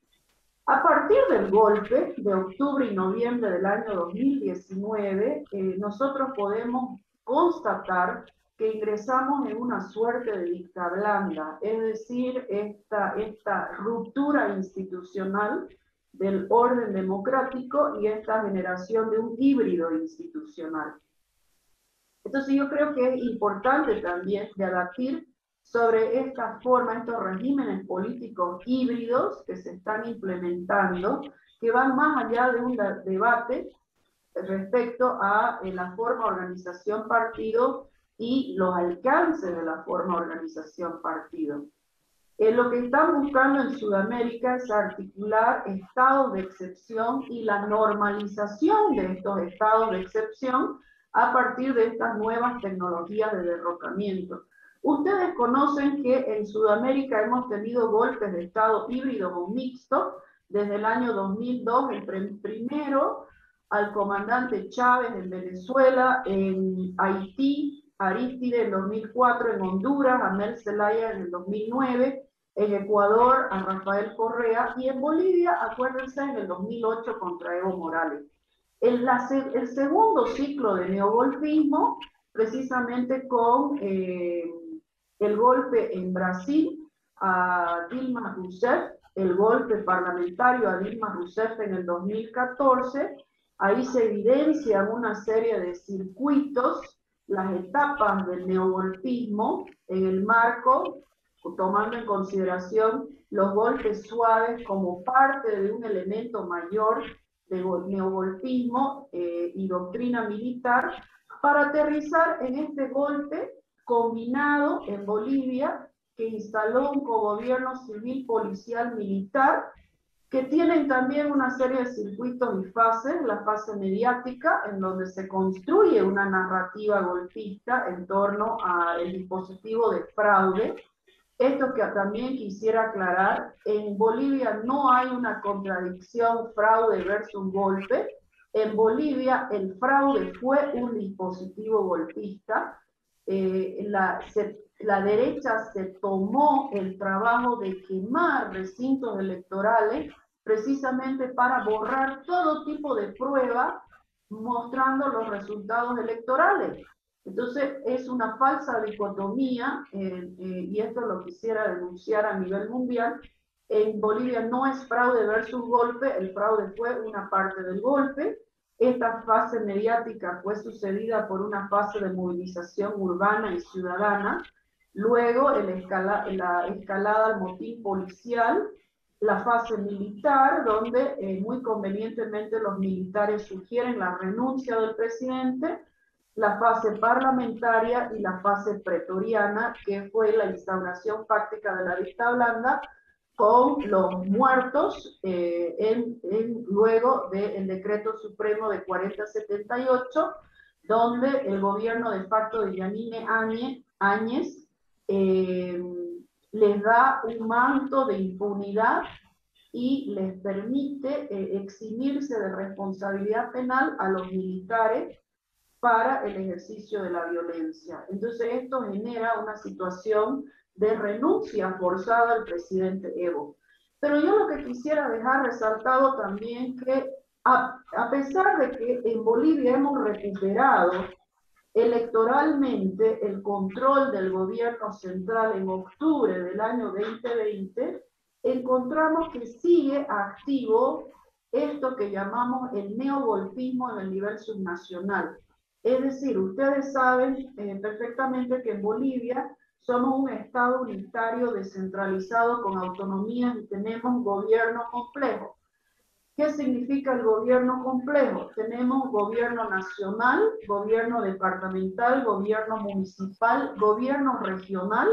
A partir del golpe de octubre y noviembre del año 2019, nosotros podemos constatar que ingresamos en una suerte de dicta blanda, es decir, esta ruptura institucional del orden democrático y esta generación de un híbrido institucional. Entonces yo creo que es importante también debatir sobre esta forma, estos regímenes políticos híbridos que se están implementando, que van más allá de un debate respecto a la forma organización partido y los alcances de la forma organización partido. Lo que están buscando en Sudamérica es articular estados de excepción y la normalización de estos estados de excepción a partir de estas nuevas tecnologías de derrocamiento. Ustedes conocen que en Sudamérica hemos tenido golpes de estado híbridos o mixtos desde el año 2002, el primero al comandante Chávez en Venezuela, en Haití, Aristide en 2004, en Honduras, a Mel Zelaya en el 2009, en Ecuador a Rafael Correa y en Bolivia, acuérdense, en el 2008 contra Evo Morales. El segundo ciclo de neogolpismo, precisamente con el golpe en Brasil a Dilma Rousseff, el golpe parlamentario a Dilma Rousseff en el 2014, ahí se evidencian una serie de circuitos, las etapas del neogolpismo en el marco, tomando en consideración los golpes suaves como parte de un elemento mayor de neogolpismo y doctrina militar, para aterrizar en este golpe combinado en Bolivia, que instaló un cogobierno civil policial militar, que tienen también una serie de circuitos y fases, la fase mediática, en donde se construye una narrativa golpista en torno al dispositivo de fraude. Esto que también quisiera aclarar, en Bolivia no hay una contradicción fraude versus golpe. En Bolivia el fraude fue un dispositivo golpista. La derecha se tomó el trabajo de quemar recintos electorales precisamente para borrar todo tipo de prueba mostrando los resultados electorales. Entonces es una falsa dicotomía, y esto lo quisiera denunciar a nivel mundial. En Bolivia no es fraude versus golpe, el fraude fue una parte del golpe. Esta fase mediática fue sucedida por una fase de movilización urbana y ciudadana, luego la escalada al motín policial, la fase militar, donde muy convenientemente los militares sugieren la renuncia del presidente, la fase parlamentaria y la fase pretoriana, que fue la instauración fáctica de la dicta blanda, con los muertos luego del decreto supremo de 4078, donde el gobierno de facto de Yanine Áñez les da un manto de impunidad y les permite eximirse de responsabilidad penal a los militares para el ejercicio de la violencia. Entonces esto genera una situación de renuncia forzada al presidente Evo. Pero yo lo que quisiera dejar resaltado también que a pesar de que en Bolivia hemos recuperado electoralmente el control del gobierno central en octubre del año 2020, encontramos que sigue activo esto que llamamos el neogolpismo en el nivel subnacional. Es decir, ustedes saben perfectamente que en Bolivia somos un Estado unitario descentralizado con autonomía y tenemos gobierno complejo. ¿Qué significa el gobierno complejo? Tenemos gobierno nacional, gobierno departamental, gobierno municipal, gobierno regional.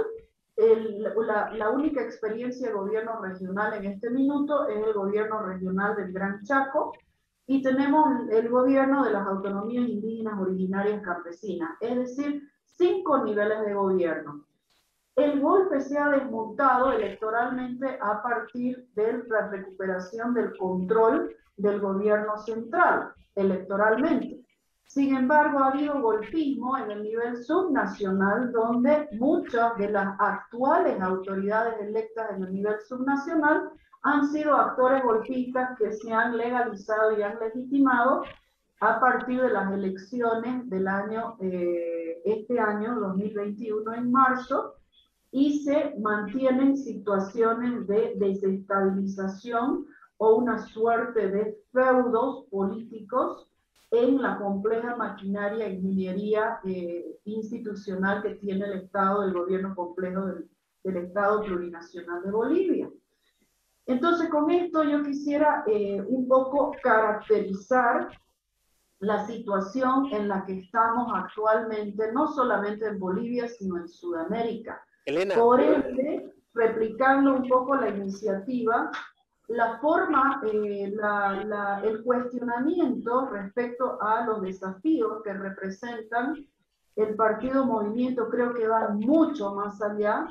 La única experiencia de gobierno regional en este minuto es el gobierno regional del Gran Chaco, y tenemos el gobierno de las autonomías indígenas originarias campesinas, es decir, 5 niveles de gobierno. El golpe se ha desmontado electoralmente a partir de la recuperación del control del gobierno central, electoralmente. Sin embargo, ha habido golpismo en el nivel subnacional, donde muchas de las actuales autoridades electas en el nivel subnacional han sido actores golpistas que se han legalizado y han legitimado a partir de las elecciones del año, este año 2021 en marzo, y se mantienen situaciones de desestabilización o una suerte de feudos políticos en la compleja maquinaria e ingeniería institucional que tiene el Estado, del gobierno complejo del Estado plurinacional de Bolivia. Entonces, con esto yo quisiera un poco caracterizar la situación en la que estamos actualmente, no solamente en Bolivia, sino en Sudamérica. Elena. Por ende, replicando un poco la iniciativa, la forma, el cuestionamiento respecto a los desafíos que representan el partido movimiento, creo que va mucho más allá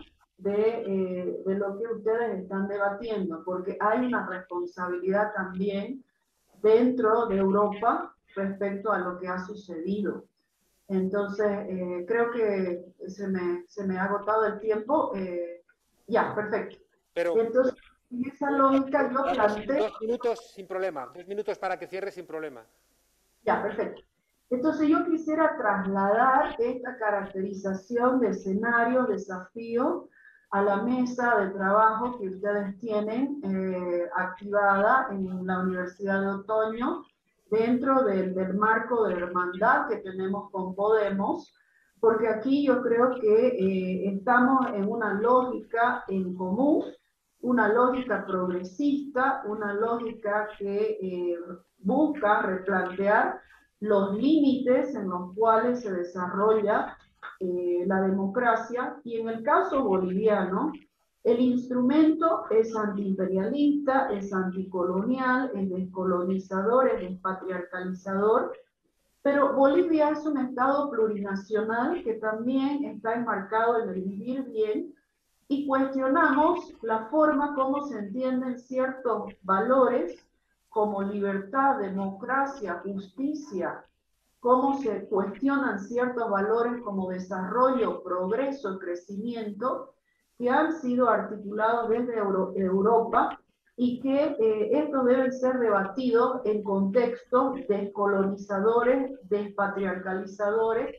de lo que ustedes están debatiendo, porque hay una responsabilidad también dentro de Europa respecto a lo que ha sucedido. Entonces, creo que se me ha agotado el tiempo. Ya, perfecto. Pero, entonces, en esa lógica yo planteo... 2 minutos sin problema, 2 minutos para que cierre sin problema. Ya, perfecto. Entonces yo quisiera trasladar esta caracterización de escenario, desafío, a la mesa de trabajo que ustedes tienen activada en la Universidad de Otoño, dentro del marco de hermandad que tenemos con Podemos, porque aquí yo creo que estamos en una lógica en común, una lógica progresista, una lógica que busca replantear los límites en los cuales se desarrolla la democracia, y en el caso boliviano, el instrumento es antiimperialista, es anticolonial, es descolonizador, es despatriarcalizador, pero Bolivia es un Estado plurinacional que también está enmarcado en el vivir bien, y cuestionamos la forma como se entienden ciertos valores como libertad, democracia, justicia, cómo se cuestionan ciertos valores como desarrollo, progreso, crecimiento, que han sido articulados desde Europa, y que estos deben ser debatidos en contextos descolonizadores, despatriarcalizadores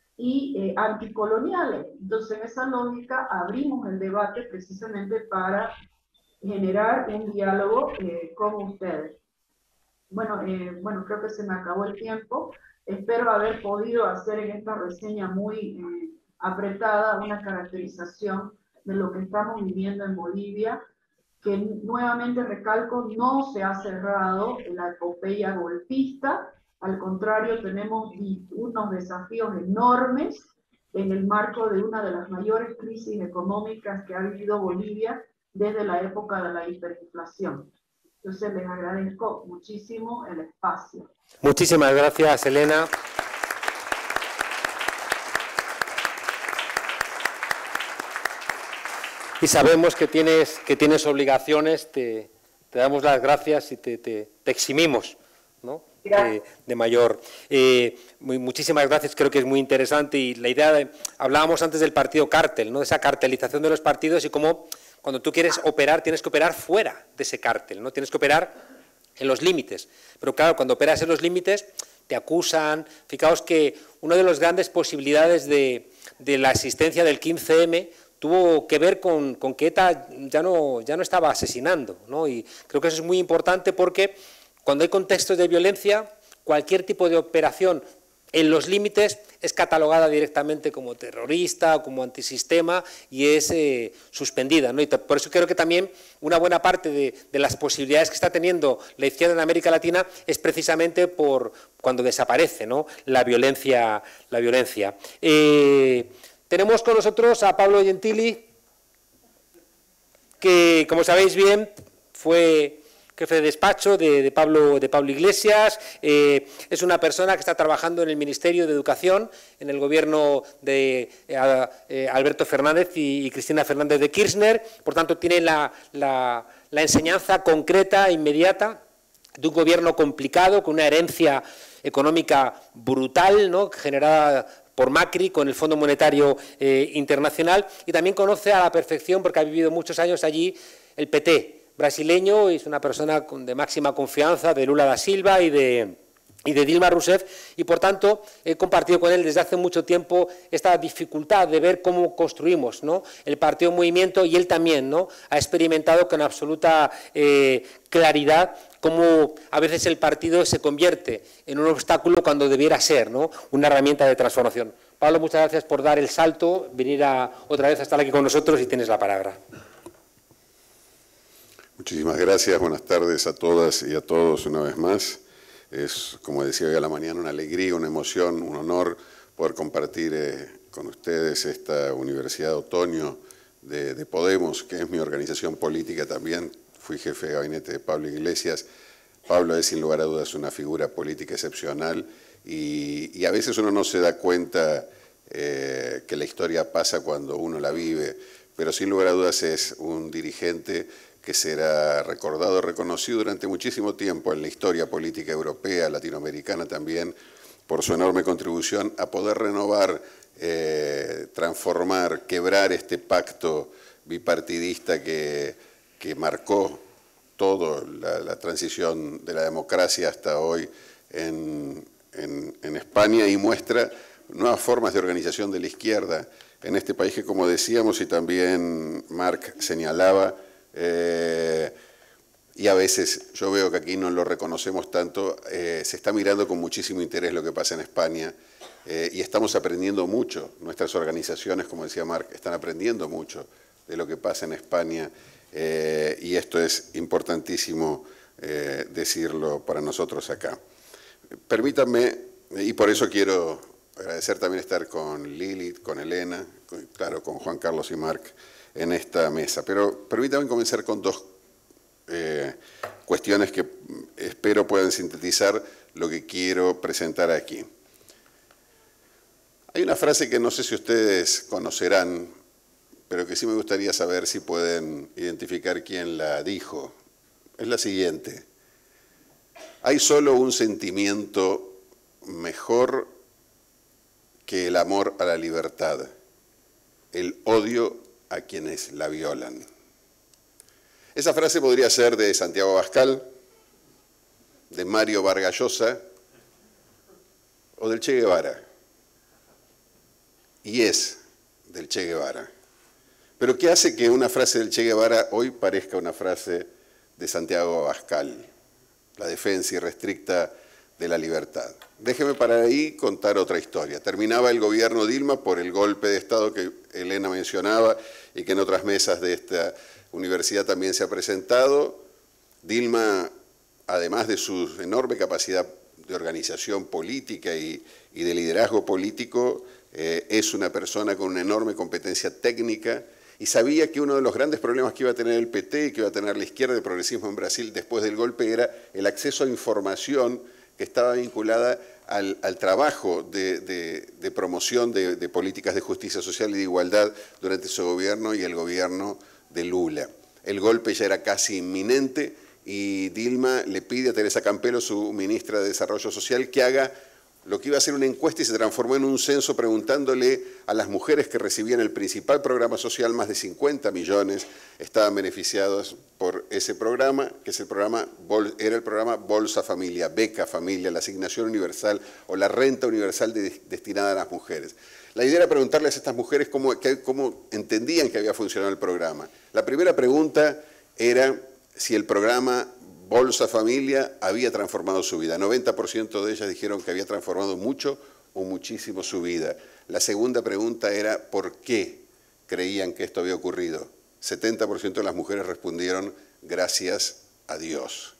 y anticoloniales. Entonces, en esa lógica abrimos el debate precisamente para generar un diálogo con ustedes. Bueno, creo que se me acabó el tiempo. Espero haber podido hacer en esta reseña muy apretada una caracterización de lo que estamos viviendo en Bolivia, que nuevamente recalco, no se ha cerrado la epopeya golpista, al contrario, tenemos unos desafíos enormes en el marco de una de las mayores crisis económicas que ha vivido Bolivia desde la época de la hiperinflación. Entonces les agradezco muchísimo el espacio. Muchísimas gracias, Elena. y sabemos que tienes obligaciones, te damos las gracias y te eximimos, ¿no? De mayor. Muchísimas gracias, creo que es muy interesante, y la idea, hablábamos antes del partido cártel, ¿no? De esa cartelización de los partidos y cómo cuando tú quieres operar, tienes que operar fuera de ese cártel, ¿no? Tienes que operar en los límites, pero claro, cuando operas en los límites te acusan. Fijaos que una de las grandes posibilidades de la existencia del 15M tuvo que ver con que ETA ya no estaba asesinando, ¿no? Y creo que eso es muy importante porque cuando hay contextos de violencia, cualquier tipo de operación en los límites es catalogada directamente como terrorista o como antisistema y es suspendida, ¿no? Y por eso creo que también una buena parte de las posibilidades que está teniendo la izquierda en América Latina es precisamente por cuando desaparece, ¿no? la violencia. Tenemos con nosotros a Pablo Gentili, que, como sabéis bien, fue jefe de despacho de Pablo Iglesias. Es una persona que está trabajando en el Ministerio de Educación, en el gobierno de Alberto Fernández y Cristina Fernández de Kirchner. Por tanto, tiene la enseñanza concreta, inmediata, de un gobierno complicado, con una herencia económica brutal, ¿no? Generada por Macri, con el Fondo Monetario Internacional, y también conoce a la perfección, porque ha vivido muchos años allí, el PT brasileño, y es una persona de máxima confianza de Lula da Silva y de Dilma Rousseff, y por tanto he compartido con él desde hace mucho tiempo esta dificultad de ver cómo construimos, ¿no? el partido movimiento, y él también, ¿no? ha experimentado con absoluta claridad cómo a veces el partido se convierte en un obstáculo cuando debiera ser, ¿no? una herramienta de transformación. Pablo, muchas gracias por dar el salto, venir otra vez a estar aquí con nosotros, y tienes la palabra. Muchísimas gracias, buenas tardes a todas y a todos una vez más. Es, como decía hoy a la mañana, una alegría, una emoción, un honor poder compartir con ustedes esta Universidad de Otoño de Podemos, que es mi organización política también. Fui jefe de gabinete de Pablo Iglesias. Pablo es, sin lugar a dudas, una figura política excepcional y a veces uno no se da cuenta que la historia pasa cuando uno la vive, pero sin lugar a dudas es un dirigente que será recordado, reconocido durante muchísimo tiempo en la historia política europea, latinoamericana también, por su enorme contribución a poder renovar, transformar, quebrar este pacto bipartidista que marcó toda la transición de la democracia hasta hoy en España, y muestra nuevas formas de organización de la izquierda en este país que, como decíamos y también Marc señalaba, y a veces yo veo que aquí no lo reconocemos tanto, se está mirando con muchísimo interés lo que pasa en España, y estamos aprendiendo mucho. Nuestras organizaciones, como decía Marc, están aprendiendo mucho de lo que pasa en España, y esto es importantísimo decirlo para nosotros acá. Permítanme, y por eso quiero agradecer también estar con Lilith, con Elena, claro, con Juan Carlos y Marc en esta mesa. Pero permítanme comenzar con dos cuestiones que espero puedan sintetizar lo que quiero presentar aquí. Hay una frase que no sé si ustedes conocerán, pero que sí me gustaría saber si pueden identificar quién la dijo. Es la siguiente: hay solo un sentimiento mejor que el amor a la libertad, el odio a quienes la violan. Esa frase podría ser de Santiago Abascal, de Mario Vargas Llosa o del Che Guevara. Y es del Che Guevara. Pero ¿qué hace que una frase del Che Guevara hoy parezca una frase de Santiago Abascal? La defensa irrestricta de la libertad. Déjeme para ahí contar otra historia. Terminaba el gobierno Dilma por el golpe de Estado que Elena mencionaba y que en otras mesas de esta universidad también se ha presentado. Dilma, además de su enorme capacidad de organización política y de liderazgo político, es una persona con una enorme competencia técnica, y sabía que uno de los grandes problemas que iba a tener el PT y que iba a tener la izquierda de progresismo en Brasil después del golpe era el acceso a información que estaba vinculada al trabajo de promoción de políticas de justicia social y de igualdad durante su gobierno y el gobierno de Lula. El golpe ya era casi inminente y Dilma le pide a Teresa Campelo, su ministra de Desarrollo Social, que haga lo que iba a ser una encuesta y se transformó en un censo preguntándole a las mujeres que recibían el principal programa social, más de 50 millones estaban beneficiados por ese programa, que es era el programa Bolsa Familia, Beca Familia, la asignación universal o la renta universal destinada a las mujeres. La idea era preguntarles a estas mujeres cómo entendían que había funcionado el programa. La primera pregunta era si el programa Bolsa Familia había transformado su vida. 90% de ellas dijeron que había transformado mucho o muchísimo su vida. La segunda pregunta era ¿por qué creían que esto había ocurrido? 70% de las mujeres respondieron gracias a Dios.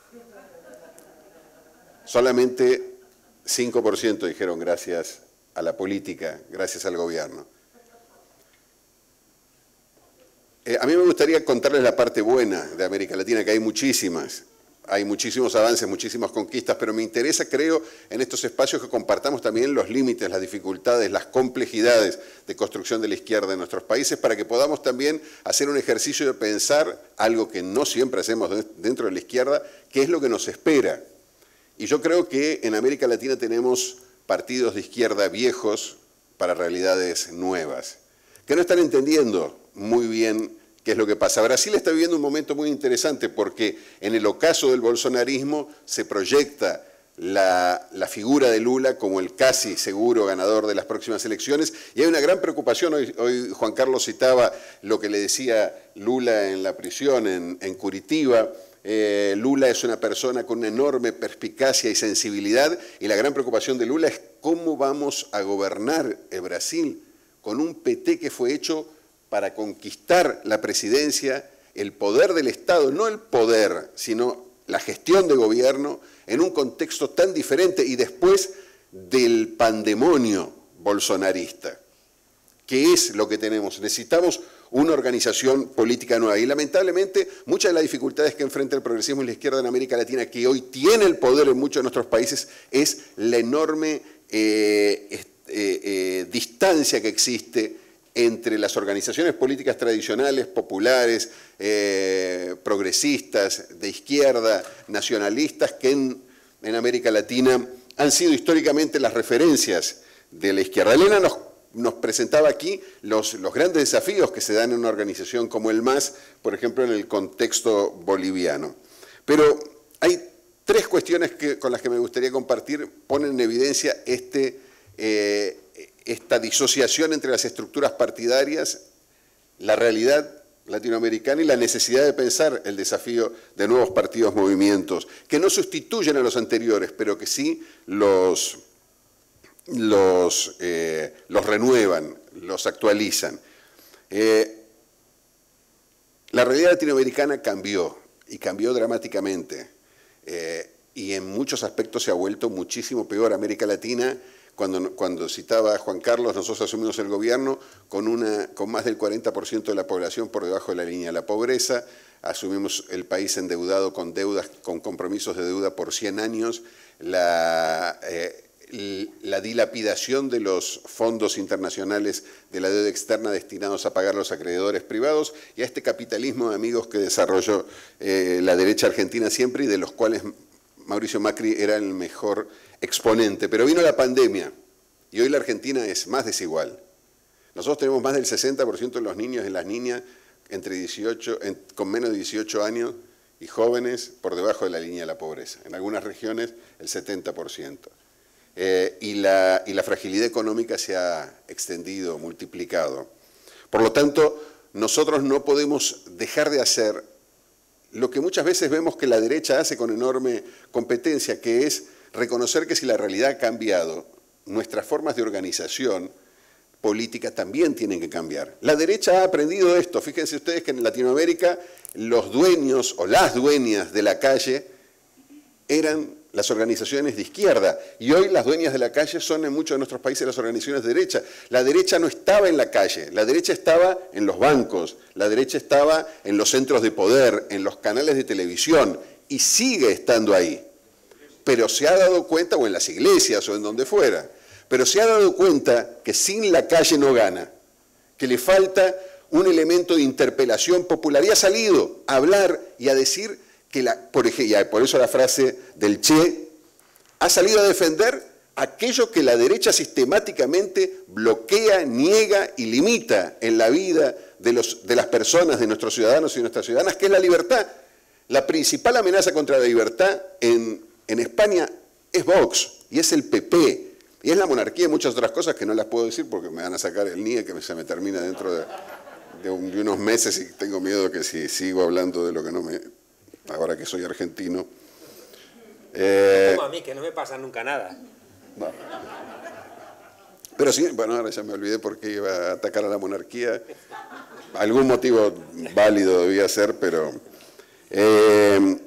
Solamente 5% dijeron gracias a la política, gracias al gobierno. A mí me gustaría contarles la parte buena de América Latina, que hay muchísimas. Hay muchísimos avances, muchísimas conquistas, pero me interesa, creo, en estos espacios que compartamos también los límites, las dificultades, las complejidades de construcción de la izquierda en nuestros países, para que podamos también hacer un ejercicio de pensar algo que no siempre hacemos dentro de la izquierda, qué es lo que nos espera. Y yo creo que en América Latina tenemos partidos de izquierda viejos para realidades nuevas, que no están entendiendo muy bien qué es lo que pasa. Brasil está viviendo un momento muy interesante porque en el ocaso del bolsonarismo se proyecta la figura de Lula como el casi seguro ganador de las próximas elecciones y hay una gran preocupación. Hoy Juan Carlos citaba lo que le decía Lula en la prisión en Curitiba. Lula es una persona con una enorme perspicacia y sensibilidad y la gran preocupación de Lula es cómo vamos a gobernar el Brasil con un PT que fue hecho para conquistar la presidencia, el poder del Estado, no el poder, sino la gestión de gobierno en un contexto tan diferente y después del pandemonio bolsonarista. ¿Qué es lo que tenemos? Necesitamos una organización política nueva y lamentablemente muchas de las dificultades que enfrenta el progresismo y la izquierda en América Latina, que hoy tiene el poder en muchos de nuestros países, es la enorme distancia que existe entre las organizaciones políticas tradicionales, populares, progresistas, de izquierda, nacionalistas, que en América Latina han sido históricamente las referencias de la izquierda. Elena nos presentaba aquí los grandes desafíos que se dan en una organización como el MAS, por ejemplo, en el contexto boliviano. Pero hay tres cuestiones con las que me gustaría compartir, ponen en evidencia esta disociación entre las estructuras partidarias, la realidad latinoamericana y la necesidad de pensar el desafío de nuevos partidos, movimientos, que no sustituyen a los anteriores, pero que sí los renuevan, los actualizan. La realidad latinoamericana cambió, y cambió dramáticamente, y en muchos aspectos se ha vuelto muchísimo peor. América Latina, cuando citaba a Juan Carlos, nosotros asumimos el gobierno con más del 40% de la población por debajo de la línea de la pobreza, asumimos el país endeudado con deudas, con compromisos de deuda por 100 años, la dilapidación de los fondos internacionales de la deuda externa destinados a pagar a los acreedores privados y a este capitalismo de amigos que desarrolló la derecha argentina siempre y de los cuales Mauricio Macri era el mejor exponente. Pero vino la pandemia y hoy la Argentina es más desigual. Nosotros tenemos más del 60% de los niños y las niñas con menos de 18 años y jóvenes por debajo de la línea de la pobreza. En algunas regiones el 70%. Y la fragilidad económica se ha extendido, multiplicado. Por lo tanto, nosotros no podemos dejar de hacer lo que muchas veces vemos que la derecha hace con enorme competencia, que es reconocer que si la realidad ha cambiado, nuestras formas de organización política también tienen que cambiar. La derecha ha aprendido esto. Fíjense ustedes que en Latinoamérica los dueños o las dueñas de la calle eran las organizaciones de izquierda y hoy las dueñas de la calle son en muchos de nuestros países las organizaciones de derecha. La derecha no estaba en la calle, la derecha estaba en los bancos, la derecha estaba en los centros de poder, en los canales de televisión y sigue estando ahí. pero se ha dado cuenta, o en las iglesias o en donde fuera, pero se ha dado cuenta que sin la calle no gana, que le falta un elemento de interpelación popular, y ha salido a hablar y a decir que, por eso la frase del Che, ha salido a defender aquello que la derecha sistemáticamente bloquea, niega y limita en la vida de las personas, de nuestros ciudadanos y nuestras ciudadanas, que es la libertad. La principal amenaza contra la libertad en España es Vox, y es el PP, y es la monarquía y muchas otras cosas que no las puedo decir porque me van a sacar el NIE que se me termina dentro de unos meses, y tengo miedo que si sigo hablando de lo que no me... ahora que soy argentino... como a mí, que no me pasa nunca nada. No. Pero sí, bueno, ahora ya me olvidé por qué iba a atacar a la monarquía. Algún motivo válido debía ser, pero... en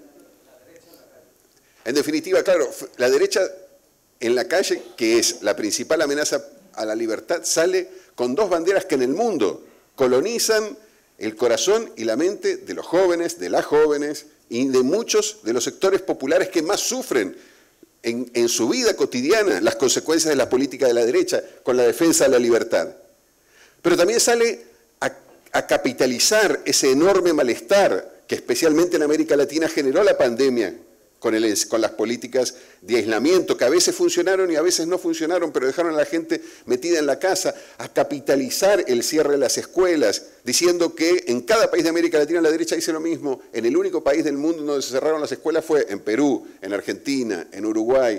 definitiva, claro, la derecha en la calle, que es la principal amenaza a la libertad, sale con dos banderas que en el mundo colonizan el corazón y la mente de los jóvenes, de las jóvenes y de muchos de los sectores populares que más sufren en su vida cotidiana las consecuencias de la política de la derecha con la defensa de la libertad. Pero también sale a capitalizar ese enorme malestar que especialmente en América Latina generó la pandemia con las políticas de aislamiento, que a veces funcionaron y a veces no funcionaron, pero dejaron a la gente metida en la casa, a capitalizar el cierre de las escuelas, diciendo que en cada país de América Latina la derecha dice lo mismo. En el único país del mundo donde se cerraron las escuelas fue en Perú, en Argentina, en Uruguay,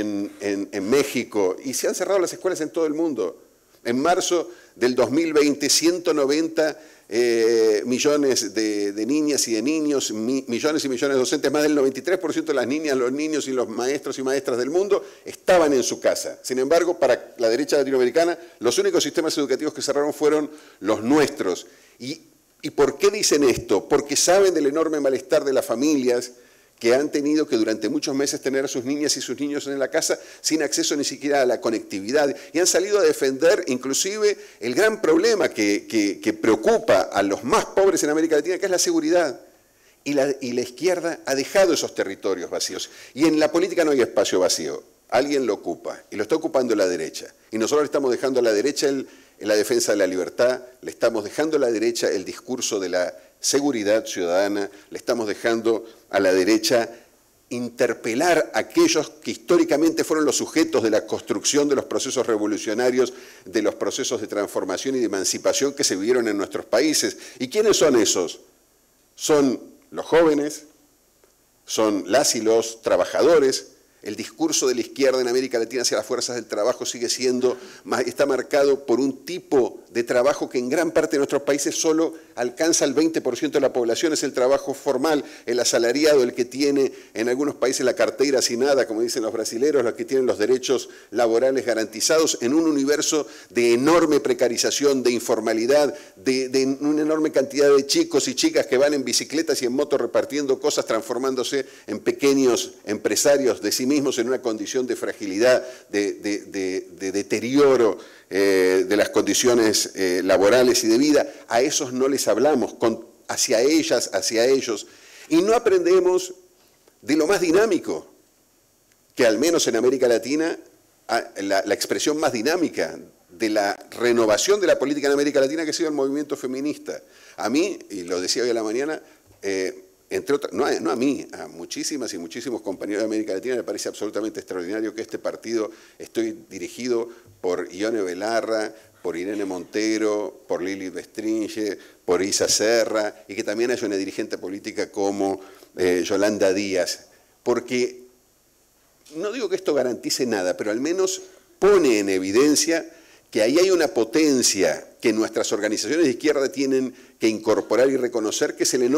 en México, y se han cerrado las escuelas en todo el mundo. En marzo del 2020, 190 millones de niñas y de niños, millones y millones de docentes, más del 93% de las niñas, los niños y los maestros y maestras del mundo estaban en su casa. Sin embargo, para la derecha latinoamericana, los únicos sistemas educativos que cerraron fueron los nuestros. ¿Y por qué dicen esto? Porque saben del enorme malestar de las familias que han tenido que durante muchos meses tener a sus niñas y sus niños en la casa sin acceso ni siquiera a la conectividad, y han salido a defender inclusive el gran problema que preocupa a los más pobres en América Latina, que es la seguridad. Y la izquierda ha dejado esos territorios vacíos. Y en la política no hay espacio vacío, alguien lo ocupa, y lo está ocupando la derecha. Y nosotros le estamos dejando a la derecha la defensa de la libertad, le estamos dejando a la derecha el discurso de la seguridad ciudadana, le estamos dejando a la derecha interpelar a aquellos que históricamente fueron los sujetos de la construcción de los procesos revolucionarios, de los procesos de transformación y de emancipación que se vivieron en nuestros países. ¿Y quiénes son esos? Son los jóvenes, son las y los trabajadores. El discurso de la izquierda en América Latina hacia las fuerzas del trabajo está marcado por un tipo de trabajo que en gran parte de nuestros países solo alcanza el 20% de la población, es el trabajo formal, el asalariado, el que tiene en algunos países la carteira asinada, como dicen los brasileros, los que tienen los derechos laborales garantizados, en un universo de enorme precarización, de informalidad, de una enorme cantidad de chicos y chicas que van en bicicletas y en motos repartiendo cosas, transformándose en pequeños empresarios de sí mismos en una condición de fragilidad, de deterioro de las condiciones laborales y de vida. A esos no les hablamos, hacia ellas, hacia ellos, y no aprendemos de lo más dinámico, que al menos en América Latina, la expresión más dinámica de la renovación de la política en América Latina, que ha sido el movimiento feminista. A mí, y lo decía hoy a la mañana, entre otras, no a mí, a muchísimas y muchísimos compañeros de América Latina, me parece absolutamente extraordinario que este partido esté dirigido por Ione Belarra, por Irene Montero, por Lili Bestringe, por Isa Serra, y que también haya una dirigente política como Yolanda Díaz, porque no digo que esto garantice nada, pero al menos pone en evidencia que ahí hay una potencia que nuestras organizaciones de izquierda tienen que incorporar y reconocer, que es la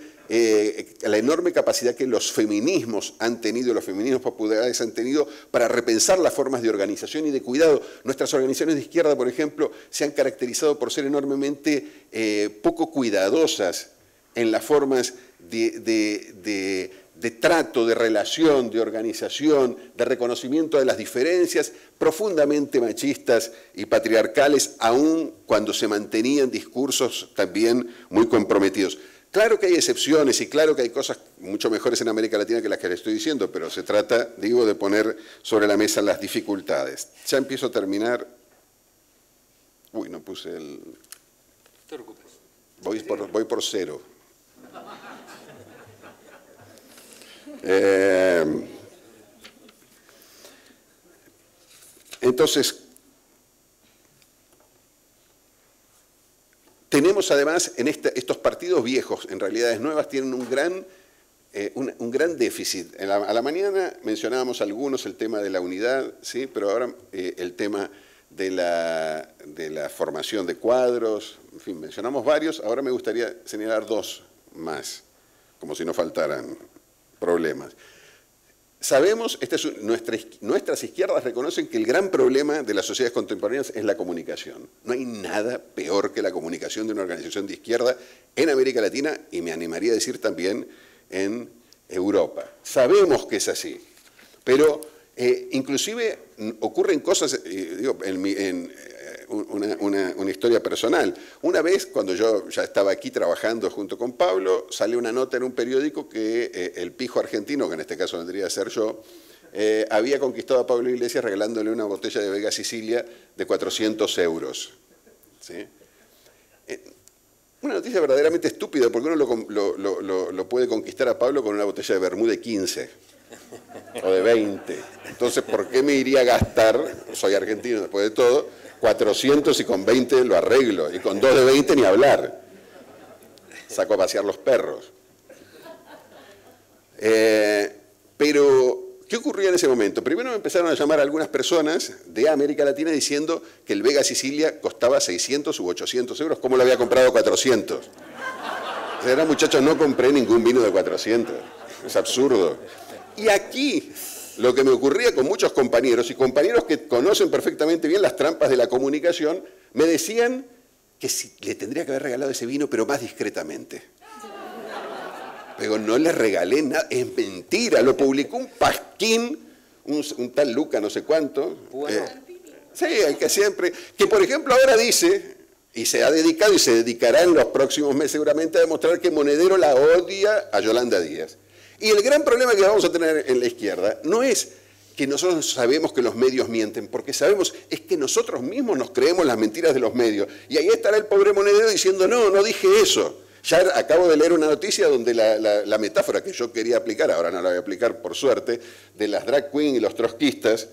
enorme capacidad que los feminismos han tenido, los feminismos populares han tenido para repensar las formas de organización y de cuidado. Nuestras organizaciones de izquierda, por ejemplo, se han caracterizado por ser enormemente poco cuidadosas en las formas de trato, de relación, de organización, de reconocimiento de las diferencias, profundamente machistas y patriarcales, aun cuando se mantenían discursos también muy comprometidos. Claro que hay excepciones y claro que hay cosas mucho mejores en América Latina que las que le estoy diciendo, pero se trata, digo, de poner sobre la mesa las dificultades. Ya empiezo a terminar. Uy, no puse el... No te preocupes. Voy por 0. Entonces, tenemos además en estos partidos viejos, en realidades nuevas, tienen un gran déficit. A la mañana mencionábamos algunos el tema de la unidad, ¿sí? Pero ahora el tema de la formación de cuadros, en fin, mencionamos varios. Ahora me gustaría señalar 2 más, como si no faltaran problemas. Sabemos, nuestras izquierdas reconocen que el gran problema de las sociedades contemporáneas es la comunicación. No hay nada peor que la comunicación de una organización de izquierda en América Latina y me animaría a decir también en Europa. Sabemos que es así, pero inclusive ocurren cosas, digo, una historia personal. Una vez, cuando yo ya estaba aquí trabajando junto con Pablo, salió una nota en un periódico que el pijo argentino, que en este caso vendría a ser yo, había conquistado a Pablo Iglesias regalándole una botella de Vega Sicilia de 400 euros. ¿Sí? Una noticia verdaderamente estúpida, porque uno lo puede conquistar a Pablo con una botella de vermú de 15 o de 20. Entonces, ¿por qué me iría a gastar, soy argentino después de todo, 400 y con 20 lo arreglo, y con 2 de 20 ni hablar? Saco a pasear los perros. Pero, ¿qué ocurrió en ese momento? Primero me empezaron a llamar algunas personas de América Latina diciendo que el Vega Sicilia costaba 600 u 800 euros, ¿cómo lo había comprado 400? O sea, muchachos, no compré ningún vino de 400, es absurdo. Y aquí, lo que me ocurría con muchos compañeros, y compañeros que conocen perfectamente bien las trampas de la comunicación, me decían que si le tendría que haber regalado ese vino, pero más discretamente. Pero no le regalé nada, es mentira, lo publicó un pasquín, un tal Luca no sé cuánto. Bueno. Sí, el que siempre, que por ejemplo ahora dice, y se ha dedicado y se dedicará en los próximos meses seguramente a demostrar que Monedero la odia a Yolanda Díaz. Y el gran problema que vamos a tener en la izquierda no es que nosotros sabemos que los medios mienten, porque sabemos, es que nosotros mismos nos creemos las mentiras de los medios. Y ahí estará el pobre Monedero diciendo, no, no dije eso. Ya acabo de leer una noticia donde la metáfora que yo quería aplicar, ahora no la voy a aplicar por suerte, de las drag queen y los trotskistas,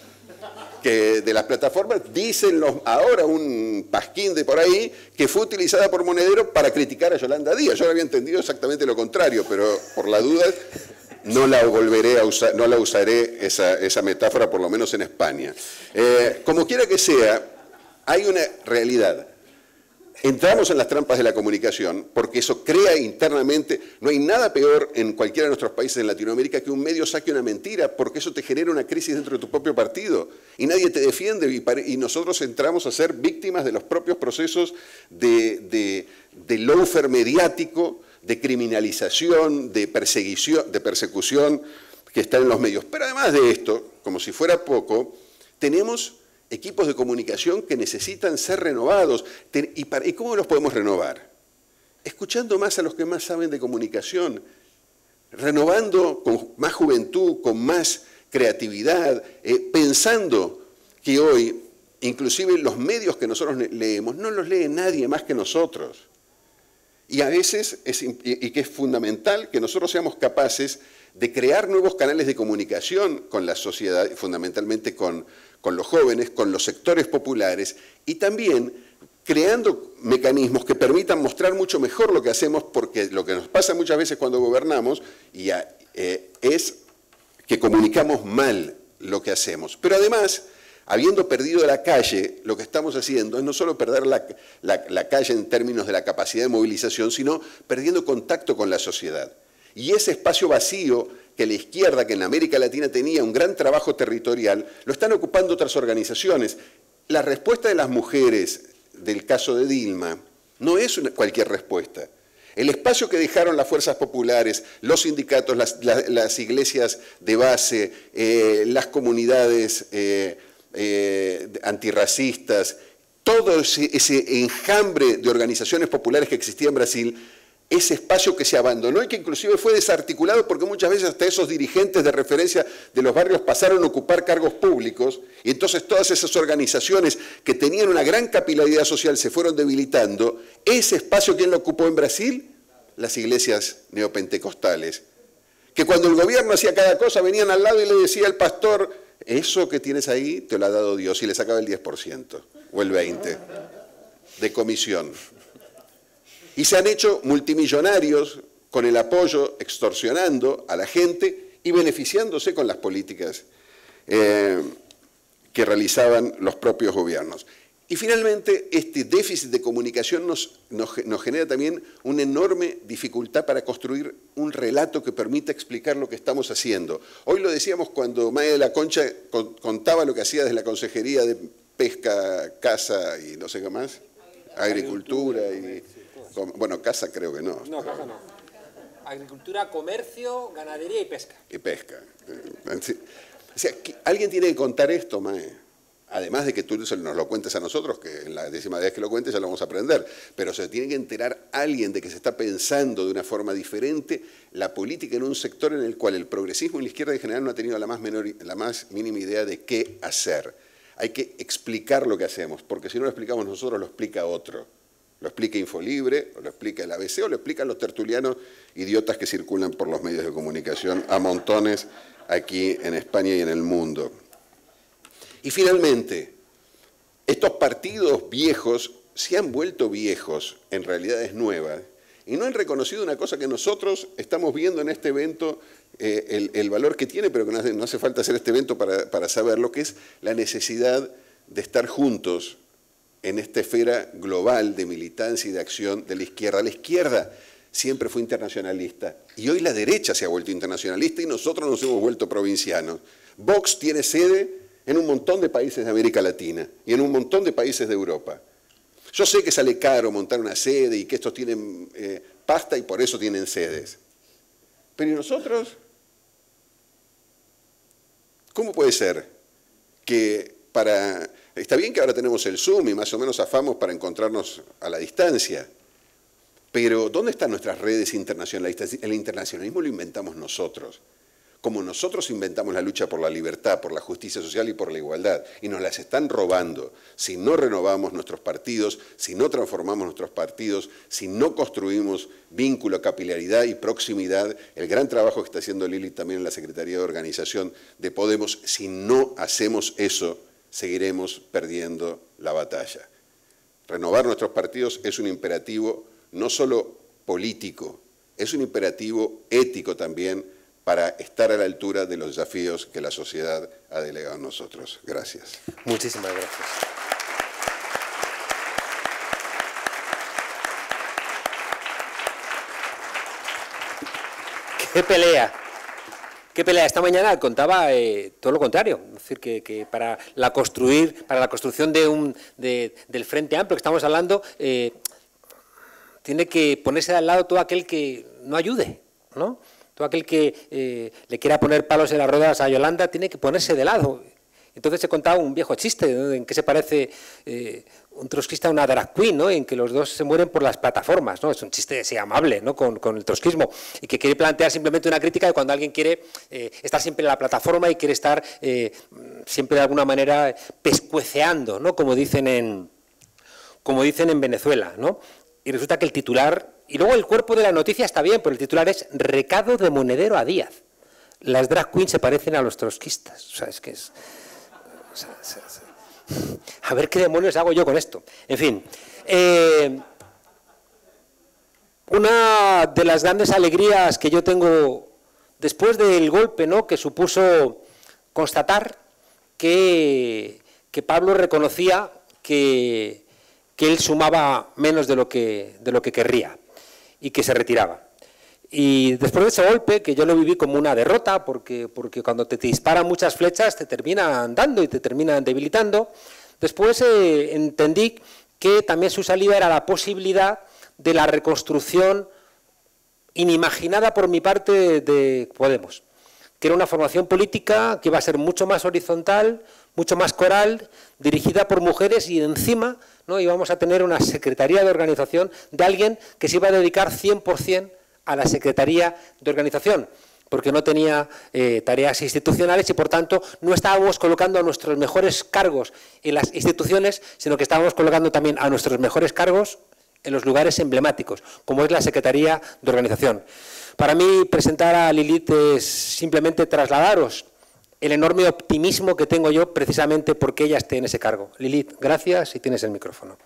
que de las plataformas, dicen ahora un pasquín de por ahí que fue utilizada por Monedero para criticar a Yolanda Díaz. Yo había entendido exactamente lo contrario, pero por la duda no la volveré a usar, no la usaré esa metáfora, por lo menos en España. Como quiera que sea, hay una realidad. Entramos en las trampas de la comunicación porque eso crea internamente, no hay nada peor en cualquiera de nuestros países en Latinoamérica que un medio saque una mentira, porque eso te genera una crisis dentro de tu propio partido y nadie te defiende y nosotros entramos a ser víctimas de los propios procesos de lawfare mediático, de criminalización, de persecución que están en los medios. Pero además de esto, como si fuera poco, tenemos equipos de comunicación que necesitan ser renovados. ¿Y cómo los podemos renovar? Escuchando más a los que más saben de comunicación, renovando con más juventud, con más creatividad, pensando que hoy, inclusive los medios que nosotros leemos, no los lee nadie más que nosotros. Y a veces, y que es fundamental que nosotros seamos capaces de crear nuevos canales de comunicación con la sociedad, fundamentalmente con los jóvenes, con los sectores populares, y también creando mecanismos que permitan mostrar mucho mejor lo que hacemos, porque lo que nos pasa muchas veces cuando gobernamos es que comunicamos mal lo que hacemos. Pero además, habiendo perdido la calle, lo que estamos haciendo es no solo perder la calle en términos de la capacidad de movilización, sino perdiendo contacto con la sociedad. Y ese espacio vacío que la izquierda, que en América Latina tenía un gran trabajo territorial, lo están ocupando otras organizaciones. La respuesta de las mujeres del caso de Dilma no es cualquier respuesta. El espacio que dejaron las fuerzas populares, los sindicatos, las iglesias de base, las comunidades antirracistas, todo ese enjambre de organizaciones populares que existía en Brasil, ese espacio que se abandonó y que inclusive fue desarticulado porque muchas veces hasta esos dirigentes de referencia de los barrios pasaron a ocupar cargos públicos y entonces todas esas organizaciones que tenían una gran capilaridad social se fueron debilitando. Ese espacio, ¿quién lo ocupó en Brasil? Las iglesias neopentecostales, que cuando el gobierno hacía cada cosa venían al lado y le decía al pastor, eso que tienes ahí te lo ha dado Dios, y le sacaba el 10% o el 20% de comisión. Y se han hecho multimillonarios con el apoyo, extorsionando a la gente y beneficiándose con las políticas que realizaban los propios gobiernos. Y finalmente, este déficit de comunicación nos genera también una enorme dificultad para construir un relato que permita explicar lo que estamos haciendo. Hoy lo decíamos cuando Maya de la Concha contaba lo que hacía desde la Consejería de Pesca, Casa y no sé qué más, Agricultura y... Bueno, casa creo que no. No, casa no. Agricultura, comercio, ganadería y pesca. Y pesca. O sea, alguien tiene que contar esto, Mae. Además de que tú nos lo cuentes a nosotros, que en la 10ª vez que lo cuentes ya lo vamos a aprender. Pero se tiene que enterar alguien de que se está pensando de una forma diferente la política en un sector en el cual el progresismo y la izquierda en general no ha tenido la más mínima idea de qué hacer. Hay que explicar lo que hacemos, porque si no lo explicamos nosotros, lo explica otro. Lo explica Infolibre, o lo explica el ABC, o lo explican los tertulianos idiotas que circulan por los medios de comunicación a montones aquí en España y en el mundo. Y finalmente, estos partidos viejos se han vuelto viejos en realidades nuevas y no han reconocido una cosa que nosotros estamos viendo en este evento, el valor que tiene, pero que no hace falta hacer este evento para saber lo que es la necesidad de estar juntos en esta esfera global de militancia y de acción de la izquierda. La izquierda siempre fue internacionalista y hoy la derecha se ha vuelto internacionalista y nosotros nos hemos vuelto provincianos. Vox tiene sede en un montón de países de América Latina y en un montón de países de Europa. Yo sé que sale caro montar una sede y que estos tienen pasta y por eso tienen sedes. Pero ¿y nosotros? ¿Cómo puede ser que Está bien que ahora tenemos el Zoom y más o menos afamos para encontrarnos a la distancia, pero ¿dónde están nuestras redes internacionalistas? El internacionalismo lo inventamos nosotros. Como nosotros inventamos la lucha por la libertad, por la justicia social y por la igualdad, y nos las están robando si no renovamos nuestros partidos, si no transformamos nuestros partidos, si no construimos vínculo, capilaridad y proximidad, el gran trabajo que está haciendo Lili también en la Secretaría de Organización de Podemos, si no hacemos eso, seguiremos perdiendo la batalla. Renovar nuestros partidos es un imperativo no solo político, es un imperativo ético también para estar a la altura de los desafíos que la sociedad ha delegado a nosotros. Gracias. Muchísimas gracias. ¡Qué pelea! ¿Qué pelea? Esta mañana contaba todo lo contrario, es decir, que para la construcción del Frente Amplio que estamos hablando, tiene que ponerse al lado todo aquel que no ayude, ¿no? Todo aquel que le quiera poner palos en las ruedas a Yolanda tiene que ponerse de lado. Entonces se contaba un viejo chiste, ¿no? En que se parece un trotskista a una drag queen, ¿no? En que los dos se mueren por las plataformas, ¿no? Es un chiste así amable, ¿no? Con el trotskismo, y que quiere plantear simplemente una crítica de cuando alguien quiere estar siempre en la plataforma y quiere estar siempre de alguna manera pescueceando, ¿no? Como dicen en Venezuela, ¿no? Y resulta que el titular, y luego el cuerpo de la noticia está bien, pero el titular es recado de Monedero a Díaz. Las drag queens se parecen a los trotskistas, o sea, es que es... A ver qué demonios hago yo con esto. En fin, una de las grandes alegrías que yo tengo después del golpe, ¿no?, que supuso constatar que Pablo reconocía que él sumaba menos de lo que querría y que se retiraba. Y después de ese golpe, que yo lo viví como una derrota, porque cuando te disparan muchas flechas te terminan dando y te terminan debilitando, después entendí que también su salida era la posibilidad de la reconstrucción inimaginada por mi parte de Podemos, que era una formación política que iba a ser mucho más horizontal, mucho más coral, dirigida por mujeres y encima, ¿no?, íbamos a tener una secretaría de organización de alguien que se iba a dedicar 100% a la secretaría de organización, porque no tenía tareas institucionales y, por tanto, no estábamos colocando a nuestros mejores cargos en las instituciones, sino que estábamos colocando también a nuestros mejores cargos en los lugares emblemáticos, como es la Secretaría de Organización. Para mí, presentar a Lilith es simplemente trasladaros el enorme optimismo que tengo yo precisamente porque ella esté en ese cargo. Lilith, gracias y tienes el micrófono.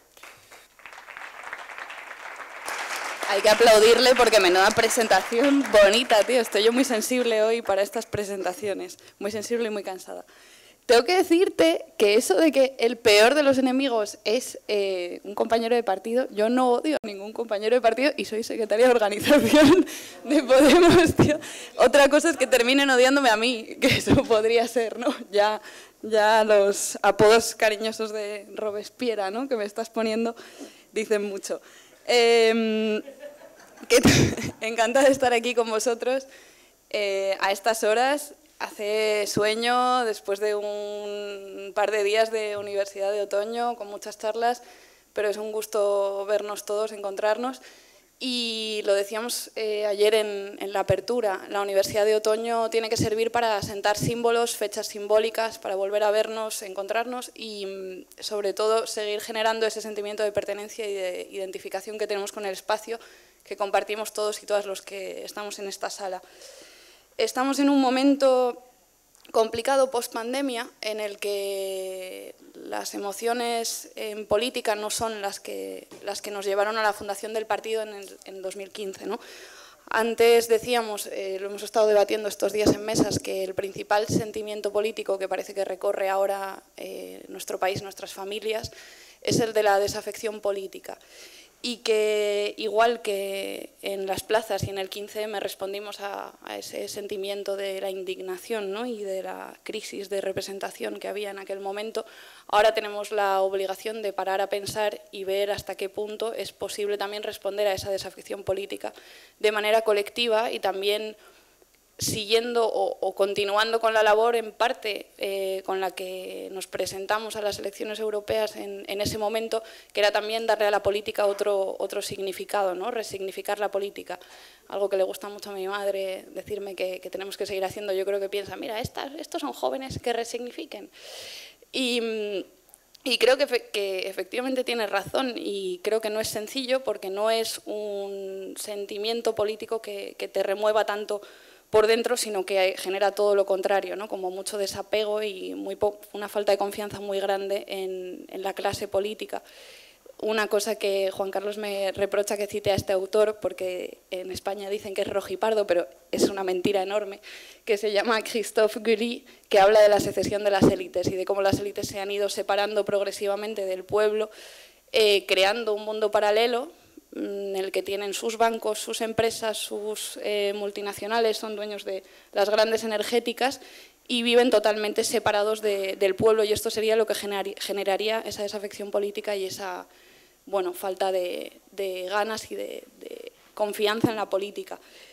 Hay que aplaudirle porque menuda presentación bonita, tío. Estoy yo muy sensible hoy para estas presentaciones. Muy sensible y muy cansada. Tengo que decirte que eso de que el peor de los enemigos es un compañero de partido, yo no odio a ningún compañero de partido y soy secretaria de organización de Podemos, tío. Otra cosa es que terminen odiándome a mí, que eso podría ser, ¿no? Ya los apodos cariñosos de Robespierre, ¿no?, que me estás poniendo, dicen mucho. Encantada de estar aquí con vosotros a estas horas. Hace sueño, después de un par de días de Universidad de Otoño, con muchas charlas, pero es un gusto vernos todos, encontrarnos. Y lo decíamos ayer en la apertura, la Universidad de Otoño tiene que servir para sentar símbolos, fechas simbólicas, para volver a vernos, encontrarnos y, sobre todo, seguir generando ese sentimiento de pertenencia y de identificación que tenemos con el espacio, que compartimos todos y todas los que estamos en esta sala. Estamos en un momento complicado post-pandemia en el que las emociones en política no son las que nos llevaron a la fundación del partido en 2015, ¿no? Antes decíamos, lo hemos estado debatiendo estos días en mesas, que el principal sentimiento político que parece que recorre ahora nuestro país, nuestras familias, es el de la desafección política. Y que, igual que en las plazas y en el 15M respondimos a ese sentimiento de la indignación, ¿no?, y de la crisis de representación que había en aquel momento, ahora tenemos la obligación de parar a pensar y ver hasta qué punto es posible también responder a esa desafección política de manera colectiva y también siguiendo o continuando con la labor en parte con la que nos presentamos a las elecciones europeas en ese momento, que era también darle a la política otro significado, ¿no?, resignificar la política. Algo que le gusta mucho a mi madre decirme que tenemos que seguir haciendo. Yo creo que piensa, mira, estos son jóvenes que resignifiquen. Y creo que efectivamente tiene razón y creo que no es sencillo porque no es un sentimiento político que te remueva tanto por dentro, sino que genera todo lo contrario, ¿no?, como mucho desapego y una falta de confianza muy grande en la clase política. Una cosa que Juan Carlos me reprocha que cite a este autor, porque en España dicen que es rojipardo, pero es una mentira enorme, que se llama Christophe Guilly, que habla de la secesión de las élites y de cómo las élites se han ido separando progresivamente del pueblo, creando un mundo paralelo en el que tienen sus bancos, sus empresas, sus multinacionales, son dueños de las grandes energéticas y viven totalmente separados del pueblo, y esto sería lo que generaría esa desafección política y esa falta de ganas y de confianza en la política.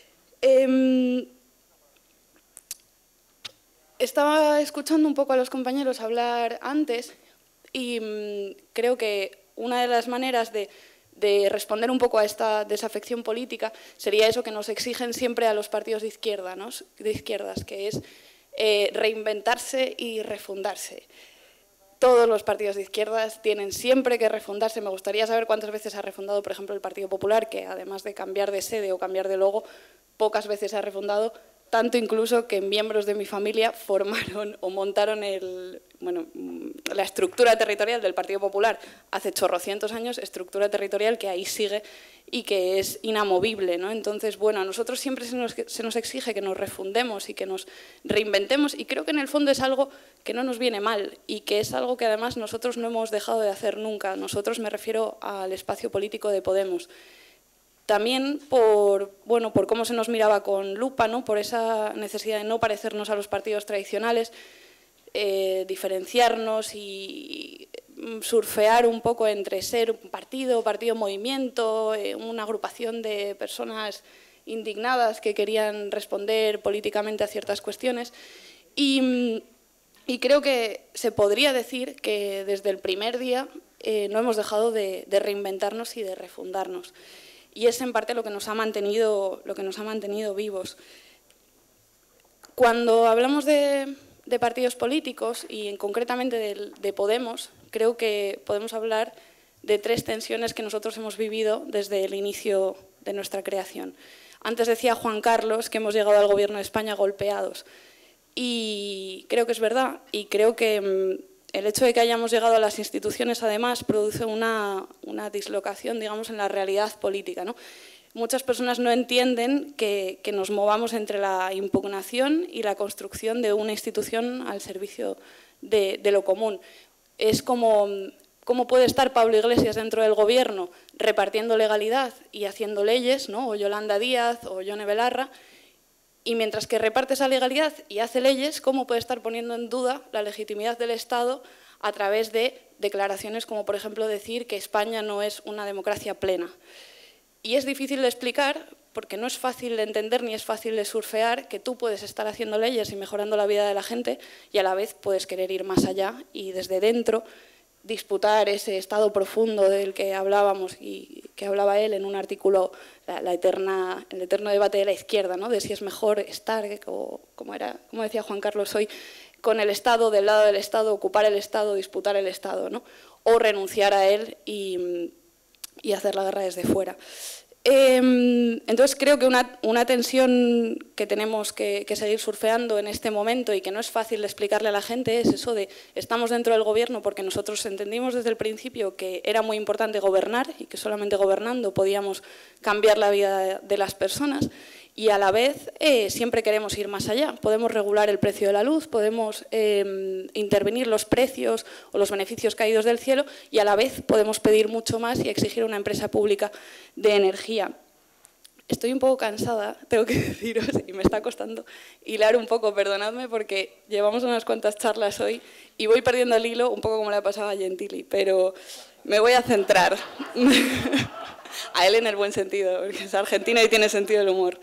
Estaba escuchando un poco a los compañeros hablar antes y creo que una de las maneras de responder un poco a esta desafección política sería eso que nos exigen siempre a los partidos de izquierda, ¿no?, de izquierdas, que es reinventarse y refundarse. Todos los partidos de izquierdas tienen siempre que refundarse. Me gustaría saber cuántas veces ha refundado, por ejemplo, el Partido Popular, que además de cambiar de sede o cambiar de logo, pocas veces ha refundado, tanto incluso que miembros de mi familia formaron o montaron la estructura territorial del Partido Popular hace chorrocientos años, estructura territorial que ahí sigue y que es inamovible, ¿no? Entonces, a nosotros siempre se nos exige que nos refundemos y que nos reinventemos, y creo que en el fondo es algo que no nos viene mal y que es algo que además nosotros no hemos dejado de hacer nunca. Nosotros, me refiero al espacio político de Podemos. También por cómo se nos miraba con lupa, ¿no?, por esa necesidad de no parecernos a los partidos tradicionales, diferenciarnos y surfear un poco entre ser un partido movimiento, una agrupación de personas indignadas que querían responder políticamente a ciertas cuestiones. Y Y creo que se podría decir que desde el primer día no hemos dejado de reinventarnos y de refundarnos. Y es en parte lo que nos ha mantenido vivos. Cuando hablamos de partidos políticos y concretamente de Podemos, creo que podemos hablar de 3 tensiones que nosotros hemos vivido desde el inicio de nuestra creación. Antes decía Juan Carlos que hemos llegado al Gobierno de España golpeados. Y creo que es verdad, y creo que el hecho de que hayamos llegado a las instituciones, además, produce una dislocación, digamos, en la realidad política, ¿no? Muchas personas no entienden que nos movamos entre la impugnación y la construcción de una institución al servicio de lo común. Es como, ¿cómo puede estar Pablo Iglesias dentro del Gobierno repartiendo legalidad y haciendo leyes, ¿no? O Yolanda Díaz o Yone Belarra? Y mientras que reparte esa legalidad y hace leyes, ¿cómo puede estar poniendo en duda la legitimidad del Estado a través de declaraciones como, por ejemplo, decir que España no es una democracia plena? Y es difícil de explicar porque no es fácil de entender ni es fácil de surfear que tú puedes estar haciendo leyes y mejorando la vida de la gente y a la vez puedes querer ir más allá y desde dentro disputar ese estado profundo del que hablábamos y que hablaba él en un artículo, el eterno debate de la izquierda, ¿no? De si es mejor estar, como decía Juan Carlos hoy, con el Estado, del lado del Estado, ocupar el Estado, disputar el Estado, ¿no? O renunciar a él y hacer la guerra desde fuera. Entonces creo que una tensión que tenemos que seguir surfeando en este momento y que no es fácil de explicarle a la gente es eso de estamos dentro del Gobierno porque nosotros entendimos desde el principio que era muy importante gobernar y que solamente gobernando podíamos cambiar la vida de las personas y a la vez siempre queremos ir más allá. Podemos regular el precio de la luz, podemos intervenir los precios o los beneficios caídos del cielo y a la vez podemos pedir mucho más y exigir una empresa pública de energía. Estoy un poco cansada, tengo que deciros, y me está costando hilar un poco, perdonadme, porque llevamos unas cuantas charlas hoy y voy perdiendo el hilo, un poco como le ha pasado a Gentili, pero me voy a centrar. A él en el buen sentido, porque es argentino y tiene sentido del humor.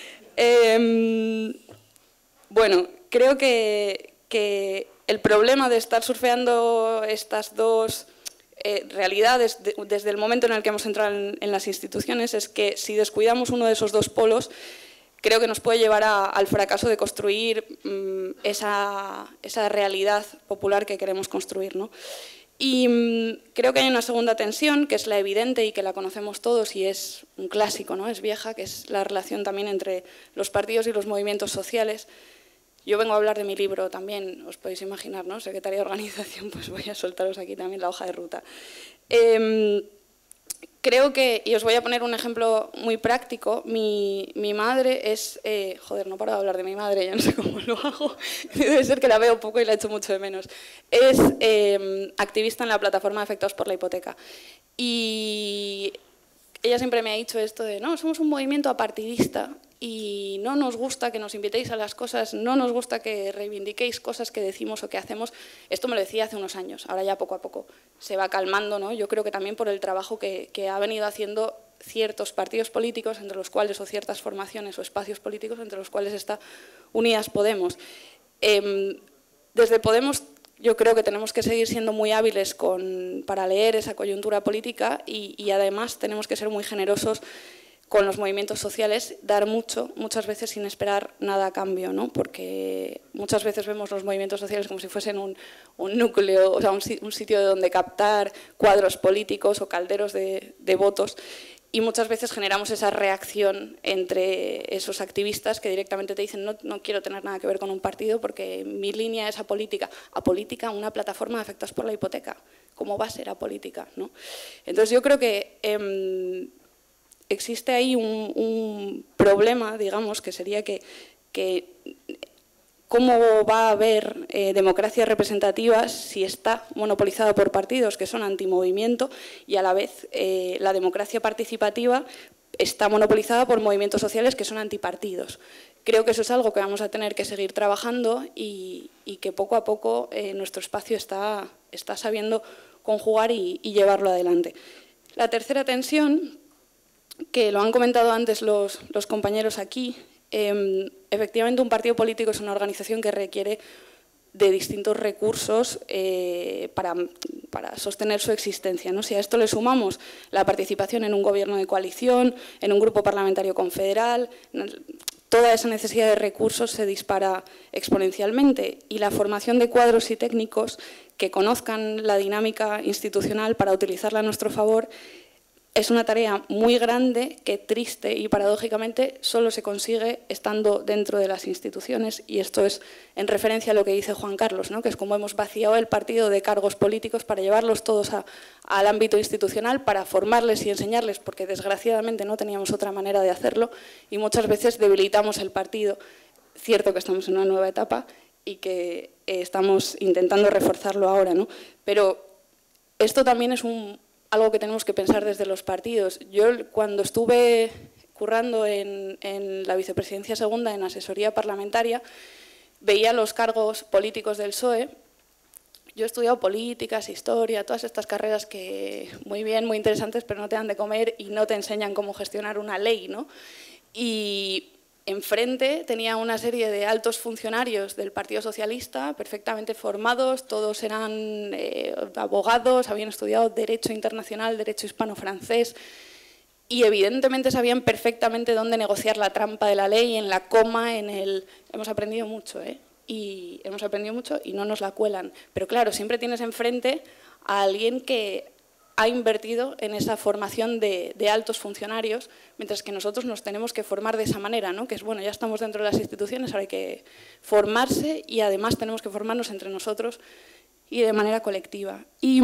Bueno, creo que el problema de estar surfeando estas dos realidades desde el momento en el que hemos entrado en las instituciones es que si descuidamos uno de esos dos polos, creo que nos puede llevar al fracaso de construir esa realidad popular que queremos construir, ¿no? Y creo que hay una segunda tensión, que es la evidente y que la conocemos todos y es un clásico, ¿no? Es vieja, que es la relación también entre los partidos y los movimientos sociales. Yo vengo a hablar de mi libro también, os podéis imaginar, ¿no? Secretaria de Organización, pues voy a soltaros aquí también la hoja de ruta. Creo que, y os voy a poner un ejemplo muy práctico, mi madre es, joder, no paro de hablar de mi madre, ya no sé cómo lo hago, debe ser que la veo poco y la echo mucho de menos, es activista en la plataforma de afectados por la hipoteca. Y ella siempre me ha dicho esto de, no, somos un movimiento apartidista y no nos gusta que nos invitéis a las cosas, no nos gusta que reivindiquéis cosas que decimos o que hacemos. Esto me lo decía hace unos años, ahora ya poco a poco se va calmando, ¿no? Yo creo que también por el trabajo que ha venido haciendo ciertos partidos políticos, entre los cuales, o ciertas formaciones o espacios políticos, entre los cuales está Unidas Podemos. Desde Podemos yo creo que tenemos que seguir siendo muy hábiles para leer esa coyuntura política y además tenemos que ser muy generosos con los movimientos sociales, dar mucho, muchas veces sin esperar nada a cambio, ¿no? Porque muchas veces vemos los movimientos sociales como si fuesen un núcleo, o sea, un sitio de donde captar cuadros políticos o calderos de votos y muchas veces generamos esa reacción entre esos activistas que directamente te dicen no quiero tener nada que ver con un partido porque mi línea es apolítica. Apolítica, una plataforma de afectados por la hipoteca. ¿Cómo va a ser apolítica, ¿no? Entonces yo creo que existe ahí un problema, digamos, que sería que cómo va a haber democracia representativa si está monopolizada por partidos que son antimovimiento y a la vez la democracia participativa está monopolizada por movimientos sociales que son antipartidos. Creo que eso es algo que vamos a tener que seguir trabajando y que poco a poco nuestro espacio está sabiendo conjugar y llevarlo adelante. La tercera tensión, que lo han comentado antes los compañeros aquí, efectivamente un partido político es una organización que requiere de distintos recursos para sostener su existencia, ¿no? Si a esto le sumamos la participación en un gobierno de coalición, en un grupo parlamentario confederal, toda esa necesidad de recursos se dispara exponencialmente, y la formación de cuadros y técnicos que conozcan la dinámica institucional para utilizarla a nuestro favor es una tarea muy grande que, triste y paradójicamente, solo se consigue estando dentro de las instituciones, y esto es en referencia a lo que dice Juan Carlos, ¿no? Que es como hemos vaciado el partido de cargos políticos para llevarlos todos al ámbito institucional, para formarles y enseñarles, porque desgraciadamente no teníamos otra manera de hacerlo, y muchas veces debilitamos el partido. Cierto que estamos en una nueva etapa y que estamos intentando reforzarlo ahora, ¿no? Pero esto también es algo que tenemos que pensar desde los partidos. Yo, cuando estuve currando en la vicepresidencia segunda en asesoría parlamentaria, veía los cargos políticos del PSOE. Yo he estudiado políticas, historia, todas estas carreras que muy bien, muy interesantes, pero no te dan de comer y no te enseñan cómo gestionar una ley, ¿no? Y enfrente tenía una serie de altos funcionarios del Partido Socialista, perfectamente formados, todos eran abogados, habían estudiado Derecho Internacional, Derecho Hispano-Francés, y evidentemente sabían perfectamente dónde negociar la trampa de la ley, en la coma, Hemos aprendido mucho, y hemos aprendido mucho y no nos la cuelan. Pero claro, siempre tienes enfrente a alguien que ha invertido en esa formación de altos funcionarios, mientras que nosotros nos tenemos que formar de esa manera, ¿no? Que es, bueno, ya estamos dentro de las instituciones, ahora hay que formarse, y además tenemos que formarnos entre nosotros y de manera colectiva. Y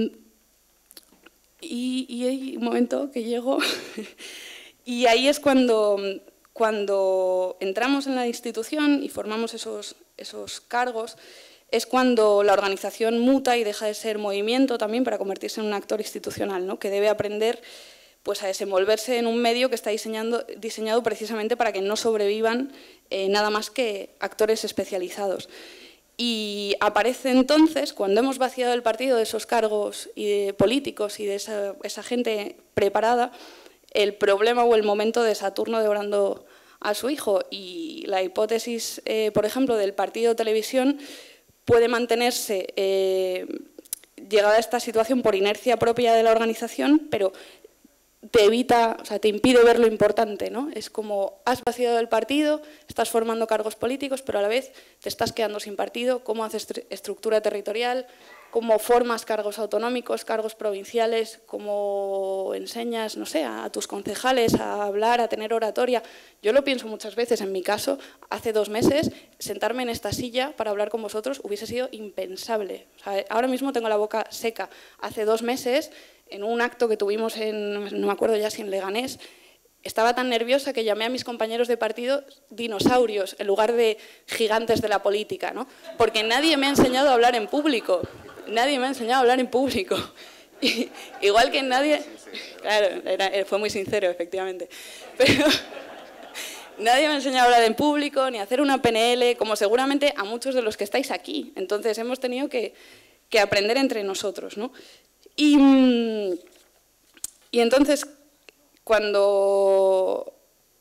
hay un momento que llego y ahí es cuando entramos en la institución y formamos esos cargos. Es cuando la organización muta y deja de ser movimiento también para convertirse en un actor institucional, ¿no? Que debe aprender, pues, a desenvolverse en un medio que está diseñado precisamente para que no sobrevivan nada más que actores especializados. Y aparece entonces, cuando hemos vaciado el partido de esos cargos políticos y de esa gente preparada, el problema o el momento de Saturno devorando a su hijo. Y la hipótesis, por ejemplo, del partido televisión puede mantenerse llegada a esta situación por inercia propia de la organización, pero te impide ver lo importante, ¿no? Es como has vaciado el partido, estás formando cargos políticos, pero a la vez te estás quedando sin partido. ¿Cómo haces estructura territorial? ¿Cómo formas cargos autonómicos, cargos provinciales? ¿Cómo enseñas, no sé, a tus concejales a hablar, a tener oratoria? Yo lo pienso muchas veces. En mi caso, hace 2 meses, sentarme en esta silla para hablar con vosotros hubiese sido impensable. O sea, ahora mismo tengo la boca seca. Hace 2 meses, en un acto que tuvimos no me acuerdo ya si en Leganés, estaba tan nerviosa que llamé a mis compañeros de partido dinosaurios en lugar de gigantes de la política, ¿no? Porque nadie me ha enseñado a hablar en público. Nadie me ha enseñado a hablar en público. Igual que nadie... Claro, fue muy sincero, efectivamente. Pero nadie me ha enseñado a hablar en público, ni a hacer una PNL, como seguramente a muchos de los que estáis aquí. Entonces hemos tenido que aprender entre nosotros, ¿no? Y entonces, cuando...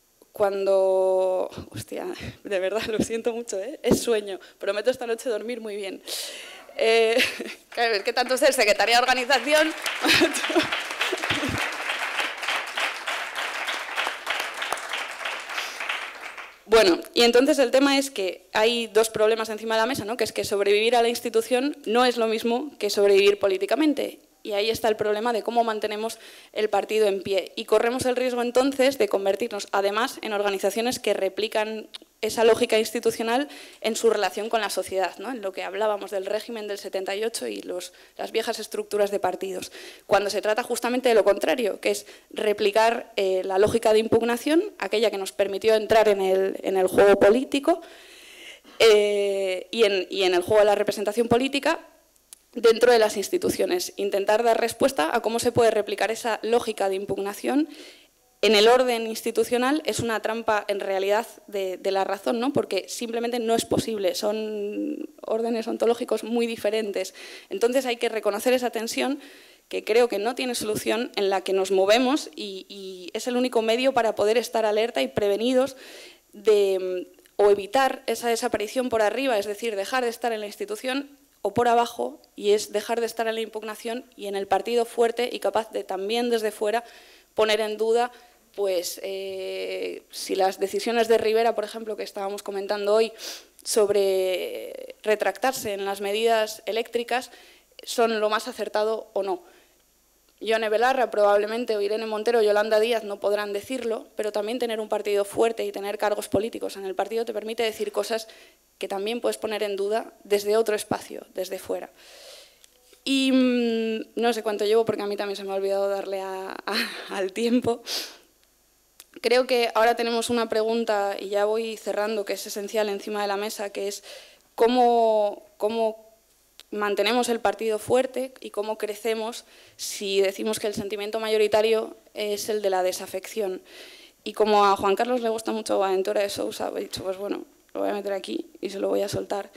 Hostia, de verdad, lo siento mucho, es sueño. Prometo esta noche dormir muy bien. Claro, es que tanto ser secretaria de organización... Bueno, y entonces el tema es que hay 2 problemas encima de la mesa, ¿no? Que es que sobrevivir a la institución no es lo mismo que sobrevivir políticamente. Y ahí está el problema de cómo mantenemos el partido en pie. Y corremos el riesgo entonces de convertirnos, además, en organizaciones que replican esa lógica institucional en su relación con la sociedad, ¿no? En lo que hablábamos del régimen del 78 y las viejas estructuras de partidos. Cuando se trata justamente de lo contrario, que es replicar la lógica de impugnación, aquella que nos permitió entrar en el juego político y en el juego de la representación política, dentro de las instituciones, intentar dar respuesta a cómo se puede replicar esa lógica de impugnación en el orden institucional. Es una trampa en realidad de la razón, ¿no? Porque simplemente no es posible, son órdenes ontológicos muy diferentes. Entonces hay que reconocer esa tensión que creo que no tiene solución, en la que nos movemos y es el único medio para poder estar alerta y prevenidos de o evitar esa desaparición por arriba, es decir, dejar de estar en la institución, o por abajo, y es dejar de estar en la impugnación y en el partido fuerte y capaz de también desde fuera poner en duda pues, si las decisiones de Rivera, por ejemplo, que estábamos comentando hoy, sobre retractarse en las medidas eléctricas, son lo más acertado o no. Yone Belarra probablemente, o Irene Montero o Yolanda Díaz no podrán decirlo, pero también tener un partido fuerte y tener cargos políticos en el partido te permite decir cosas que también puedes poner en duda desde otro espacio, desde fuera. Y no sé cuánto llevo porque a mí también se me ha olvidado darle al tiempo. Creo que ahora tenemos una pregunta, y ya voy cerrando, que es esencial encima de la mesa, que es cómo mantenemos el partido fuerte y cómo crecemos si decimos que el sentimiento mayoritario es el de la desafección. Y como a Juan Carlos le gusta mucho Boaventura de Sousa, he dicho, pues bueno, lo voy a meter aquí y se lo voy a soltar.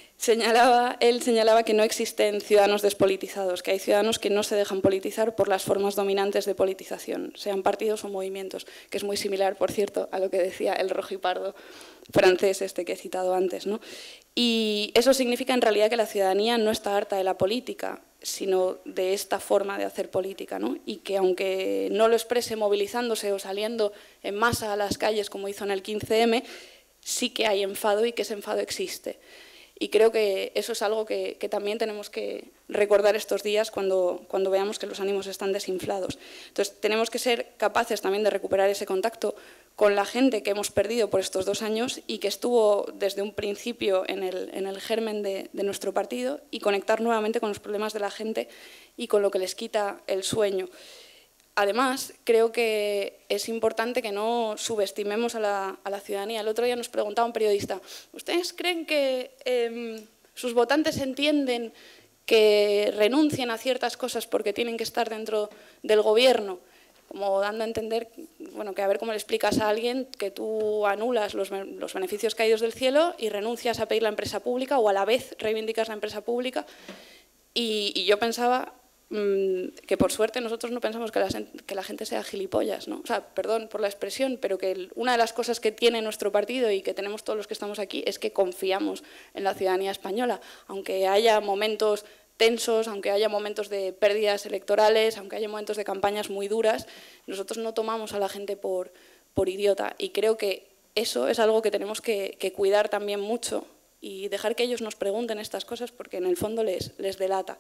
Él señalaba que no existen ciudadanos despolitizados, que hay ciudadanos que no se dejan politizar por las formas dominantes de politización, sean partidos o movimientos, que es muy similar, por cierto, a lo que decía el rojipardo francés que he citado antes, ¿no? Y eso significa en realidad que la ciudadanía no está harta de la política, sino de esta forma de hacer política, ¿no? Y que aunque no lo exprese movilizándose o saliendo en masa a las calles como hizo en el 15M, sí que hay enfado y que ese enfado existe. Y creo que eso es algo que también tenemos que recordar estos días cuando veamos que los ánimos están desinflados. Entonces, tenemos que ser capaces también de recuperar ese contacto con la gente que hemos perdido por estos 2 años y que estuvo desde un principio en el germen de nuestro partido, y conectar nuevamente con los problemas de la gente y con lo que les quita el sueño. Además, creo que es importante que no subestimemos a la ciudadanía. El otro día nos preguntaba un periodista, ¿ustedes creen que sus votantes entienden que renuncien a ciertas cosas porque tienen que estar dentro del gobierno? Como dando a entender, bueno, que a ver cómo le explicas a alguien que tú anulas los beneficios caídos del cielo y renuncias a pedir la empresa pública, o a la vez reivindicas la empresa pública. Y yo pensaba que por suerte nosotros no pensamos que la gente sea gilipollas, ¿no? O sea, perdón por la expresión, pero que una de las cosas que tiene nuestro partido y que tenemos todos los que estamos aquí es que confiamos en la ciudadanía española, aunque haya momentos tensos, aunque haya momentos de pérdidas electorales, aunque haya momentos de campañas muy duras, nosotros no tomamos a la gente por idiota, y creo que eso es algo que tenemos que cuidar también mucho y dejar que ellos nos pregunten estas cosas, porque en el fondo les delata.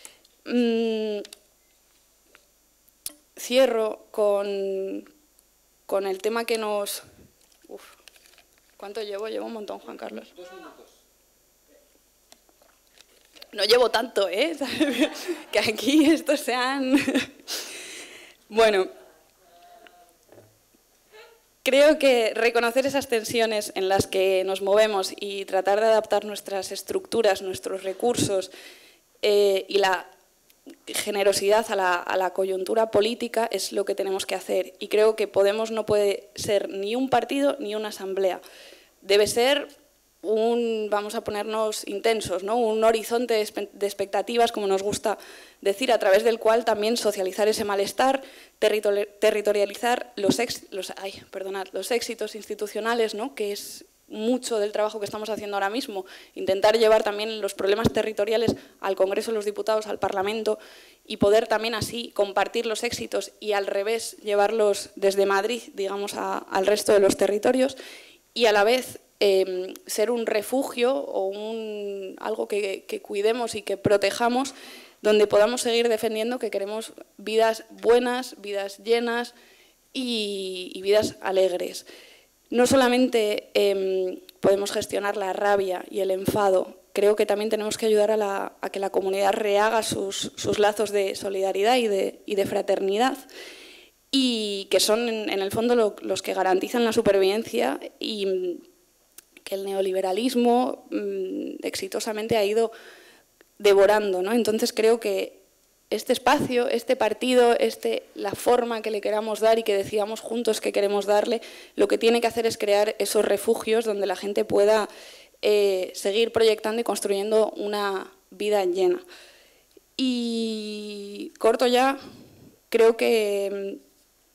Cierro con el tema que nos... ¿Cuánto llevo? Llevo un montón, Juan Carlos. 2 minutos. No llevo tanto, ¿eh? Que aquí estos sean... Bueno, creo que reconocer esas tensiones en las que nos movemos y tratar de adaptar nuestras estructuras, nuestros recursos y la generosidad a la coyuntura política es lo que tenemos que hacer. Y creo que Podemos no puede ser ni un partido ni una asamblea. Debe ser vamos a ponernos intensos, ¿no? Un horizonte de expectativas, como nos gusta decir, a través del cual también socializar ese malestar, territorializar los éxitos institucionales, ¿no? Que es mucho del trabajo que estamos haciendo ahora mismo, intentar llevar también los problemas territoriales al Congreso de los Diputados, al Parlamento, y poder también así compartir los éxitos y al revés llevarlos desde Madrid, digamos, al resto de los territorios, y a la vez ser un refugio o algo que cuidemos y que protejamos, donde podamos seguir defendiendo que queremos vidas buenas, vidas llenas y vidas alegres. No solamente podemos gestionar la rabia y el enfado, creo que también tenemos que ayudar a que la comunidad rehaga sus lazos de solidaridad y de fraternidad, y que son en el fondo los que garantizan la supervivencia y que el neoliberalismo exitosamente ha ido devorando, ¿no? Entonces creo que este espacio, este partido, la forma que le queramos dar y que decidamos juntos que queremos darle, lo que tiene que hacer es crear esos refugios donde la gente pueda seguir proyectando y construyendo una vida llena. Y corto ya, creo que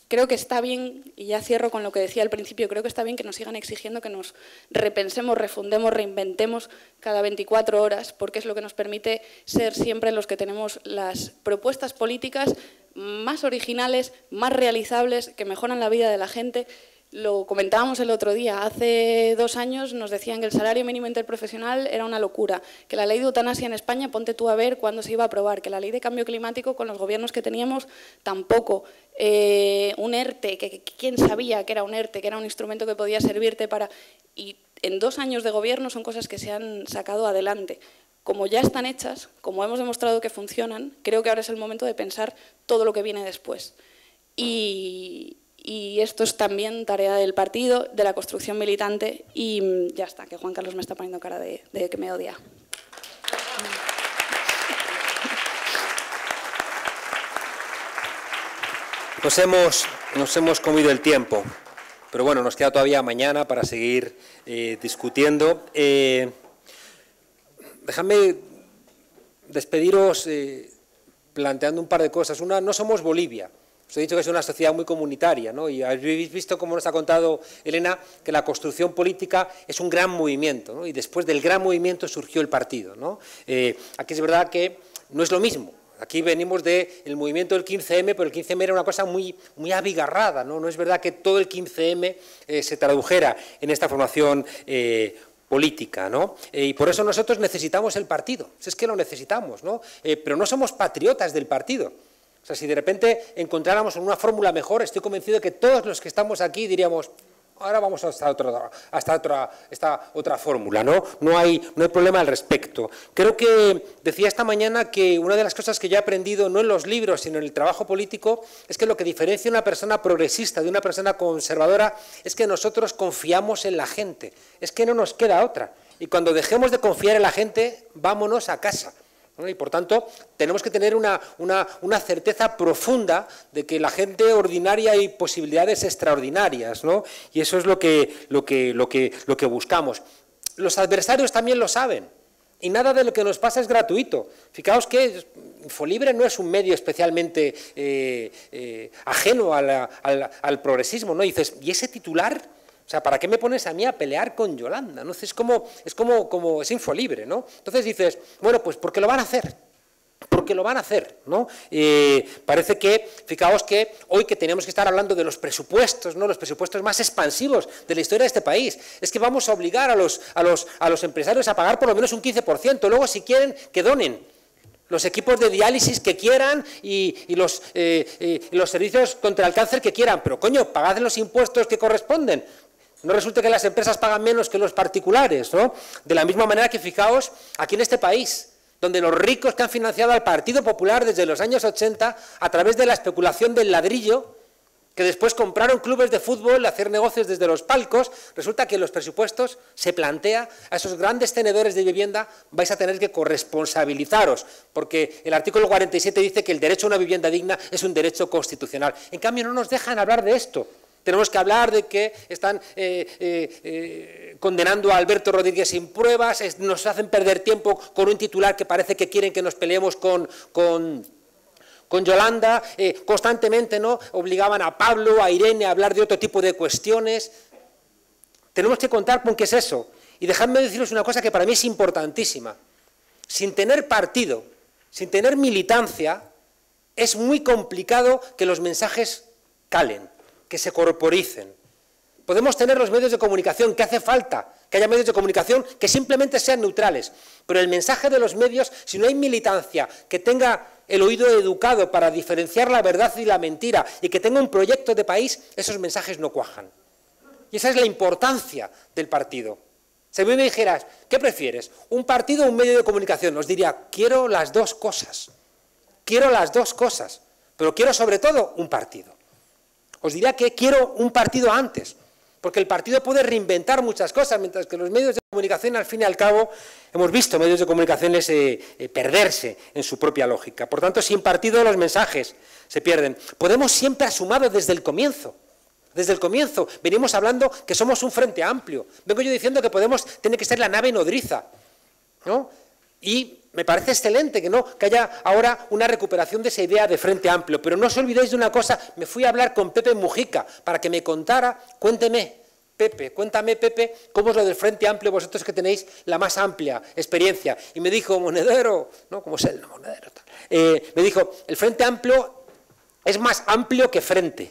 creo que está bien, y ya cierro con lo que decía al principio, creo que está bien que nos sigan exigiendo que nos repensemos, refundemos, reinventemos cada 24 horas, porque es lo que nos permite ser siempre los que tenemos las propuestas políticas más originales, más realizables, que mejoran la vida de la gente. Lo comentábamos el otro día, hace 2 años nos decían que el salario mínimo interprofesional era una locura, que la ley de eutanasia en España, ponte tú a ver cuándo se iba a aprobar, que la ley de cambio climático con los gobiernos que teníamos tampoco, un ERTE, que quién sabía que era un ERTE, que era un instrumento que podía servirte para... Y en 2 años de gobierno son cosas que se han sacado adelante. Como ya están hechas, como hemos demostrado que funcionan, creo que ahora es el momento de pensar todo lo que viene después. Y esto es también tarea del partido, de la construcción militante, y ya está, que Juan Carlos me está poniendo cara de que me odia. Nos hemos comido el tiempo, pero bueno, nos queda todavía mañana para seguir discutiendo. Dejadme despediros planteando un par de cosas. Una, no somos Bolivia. Os he dicho que es una sociedad muy comunitaria, ¿no? Y habéis visto, como nos ha contado Elena, que la construcción política es un gran movimiento, ¿no? Y después del gran movimiento surgió el partido, ¿no? Aquí es verdad que no es lo mismo. Aquí venimos del movimiento del 15M, pero el 15M era una cosa muy abigarrada, ¿no? No es verdad que todo el 15M se tradujera en esta formación política, ¿no? Y por eso nosotros necesitamos el partido. Si es que lo necesitamos, ¿no? Pero no somos patriotas del partido. O sea, si de repente encontráramos una fórmula mejor, estoy convencido de que todos los que estamos aquí diríamos, ahora vamos a esta otra fórmula, ¿no? No hay problema al respecto. Creo que decía esta mañana que una de las cosas que yo he aprendido, no en los libros, sino en el trabajo político, es que lo que diferencia a una persona progresista de una persona conservadora es que nosotros confiamos en la gente, es que no nos queda otra. Y cuando dejemos de confiar en la gente, vámonos a casa. Y por tanto, tenemos que tener una certeza profunda de que la gente ordinaria hay posibilidades extraordinarias, ¿no? Y eso es lo que buscamos. Los adversarios también lo saben, y nada de lo que nos pasa es gratuito. Fijaos que Infolibre no es un medio especialmente ajeno al progresismo, ¿no? Y dices, ¿y ese titular? O sea, ¿para qué me pones a mí a pelear con Yolanda? ¿No? Es como es Infolibre, ¿no? Entonces dices, bueno, pues porque lo van a hacer. Porque lo van a hacer, ¿no? Parece que, fijaos que hoy que tenemos que estar hablando de los presupuestos, ¿no? Los presupuestos más expansivos de la historia de este país, es que vamos a obligar a los empresarios a pagar por lo menos un 15%, luego si quieren que donen los equipos de diálisis que quieran y los servicios contra el cáncer que quieran, pero coño, pagad los impuestos que corresponden. No resulta que las empresas pagan menos que los particulares, ¿no? De la misma manera que, fijaos, aquí en este país, donde los ricos que han financiado al Partido Popular desde los años 80 a través de la especulación del ladrillo, que después compraron clubes de fútbol, hacer negocios desde los palcos, resulta que en los presupuestos se plantea a esos grandes tenedores de vivienda vais a tener que corresponsabilizaros, porque el artículo 47 dice que el derecho a una vivienda digna es un derecho constitucional. En cambio, no nos dejan hablar de esto. Tenemos que hablar de que están condenando a Alberto Rodríguez sin pruebas, nos hacen perder tiempo con un titular que parece que quieren que nos peleemos con Yolanda, constantemente, ¿no? Obligaban a Pablo, a Irene a hablar de otro tipo de cuestiones. Tenemos que contar con qué es eso. Y dejadme deciros una cosa que para mí es importantísima. Sin tener partido, sin tener militancia, es muy complicado que los mensajes calen, que se corporicen. Podemos tener los medios de comunicación, que hace falta que haya medios de comunicación que simplemente sean neutrales, pero el mensaje de los medios, si no hay militancia que tenga el oído educado para diferenciar la verdad y la mentira y que tenga un proyecto de país, esos mensajes no cuajan. Y esa es la importancia del partido. Si a mí me dijeras, ¿qué prefieres? ¿Un partido o un medio de comunicación? Os diría, quiero las dos cosas. Quiero las dos cosas, pero quiero sobre todo un partido. Os diría que quiero un partido antes, porque el partido puede reinventar muchas cosas, mientras que los medios de comunicación, al fin y al cabo, hemos visto medios de comunicación perderse en su propia lógica. Por tanto, sin partido los mensajes se pierden. Podemos siempre ha sumado desde el comienzo. Desde el comienzo venimos hablando que somos un frente amplio. Vengo yo diciendo que Podemos tiene que ser la nave nodriza, ¿no? Y me parece excelente que haya ahora una recuperación de esa idea de Frente Amplio, pero no os olvidéis de una cosa, me fui a hablar con Pepe Mujica para que me contara, cuéntame, Pepe, cómo es lo del Frente Amplio, vosotros que tenéis la más amplia experiencia. Y me dijo, Monedero, ¿no? ¿Cómo es él? No, Monedero, tal. Me dijo, el Frente Amplio es más amplio que Frente.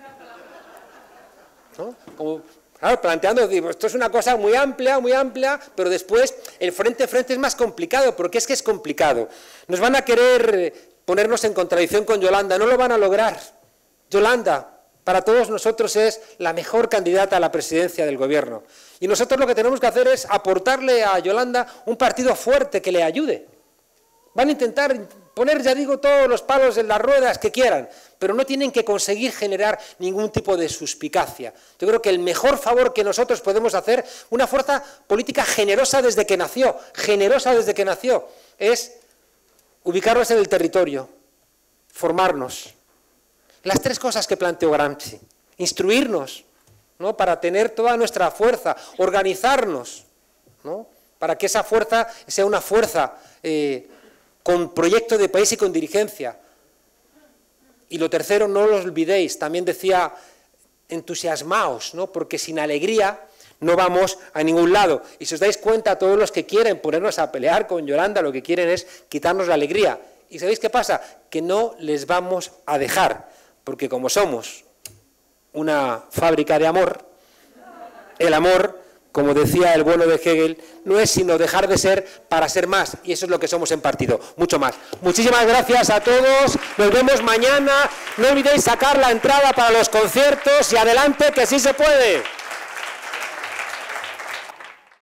¿No? Como, claro, planteando, digo, esto es una cosa muy amplia, pero después el frente es más complicado, porque es que es complicado. Nos van a querer ponernos en contradicción con Yolanda, no lo van a lograr. Yolanda, para todos nosotros es la mejor candidata a la presidencia del gobierno. Y nosotros lo que tenemos que hacer es aportarle a Yolanda un partido fuerte que le ayude. Van a intentar poner, ya digo, todos los palos en las ruedas que quieran, pero no tienen que conseguir generar ningún tipo de suspicacia. Yo creo que el mejor favor que nosotros podemos hacer, una fuerza política generosa desde que nació, es ubicarnos en el territorio, formarnos. Las tres cosas que planteó Gramsci, instruirnos, ¿no? Para tener toda nuestra fuerza, organizarnos, ¿no? Para que esa fuerza sea una fuerza con proyecto de país y con dirigencia. Y lo tercero, no lo olvidéis, también decía, entusiasmaos, ¿no? Porque sin alegría no vamos a ningún lado. Y si os dais cuenta, todos los que quieren ponernos a pelear con Yolanda, lo que quieren es quitarnos la alegría. ¿Y sabéis qué pasa? Que no les vamos a dejar, porque como somos una fábrica de amor, el amor, como decía el bueno de Hegel, no es sino dejar de ser para ser más, y eso es lo que somos en partido, mucho más. Muchísimas gracias a todos, nos vemos mañana, no olvidéis sacar la entrada para los conciertos y adelante que sí se puede.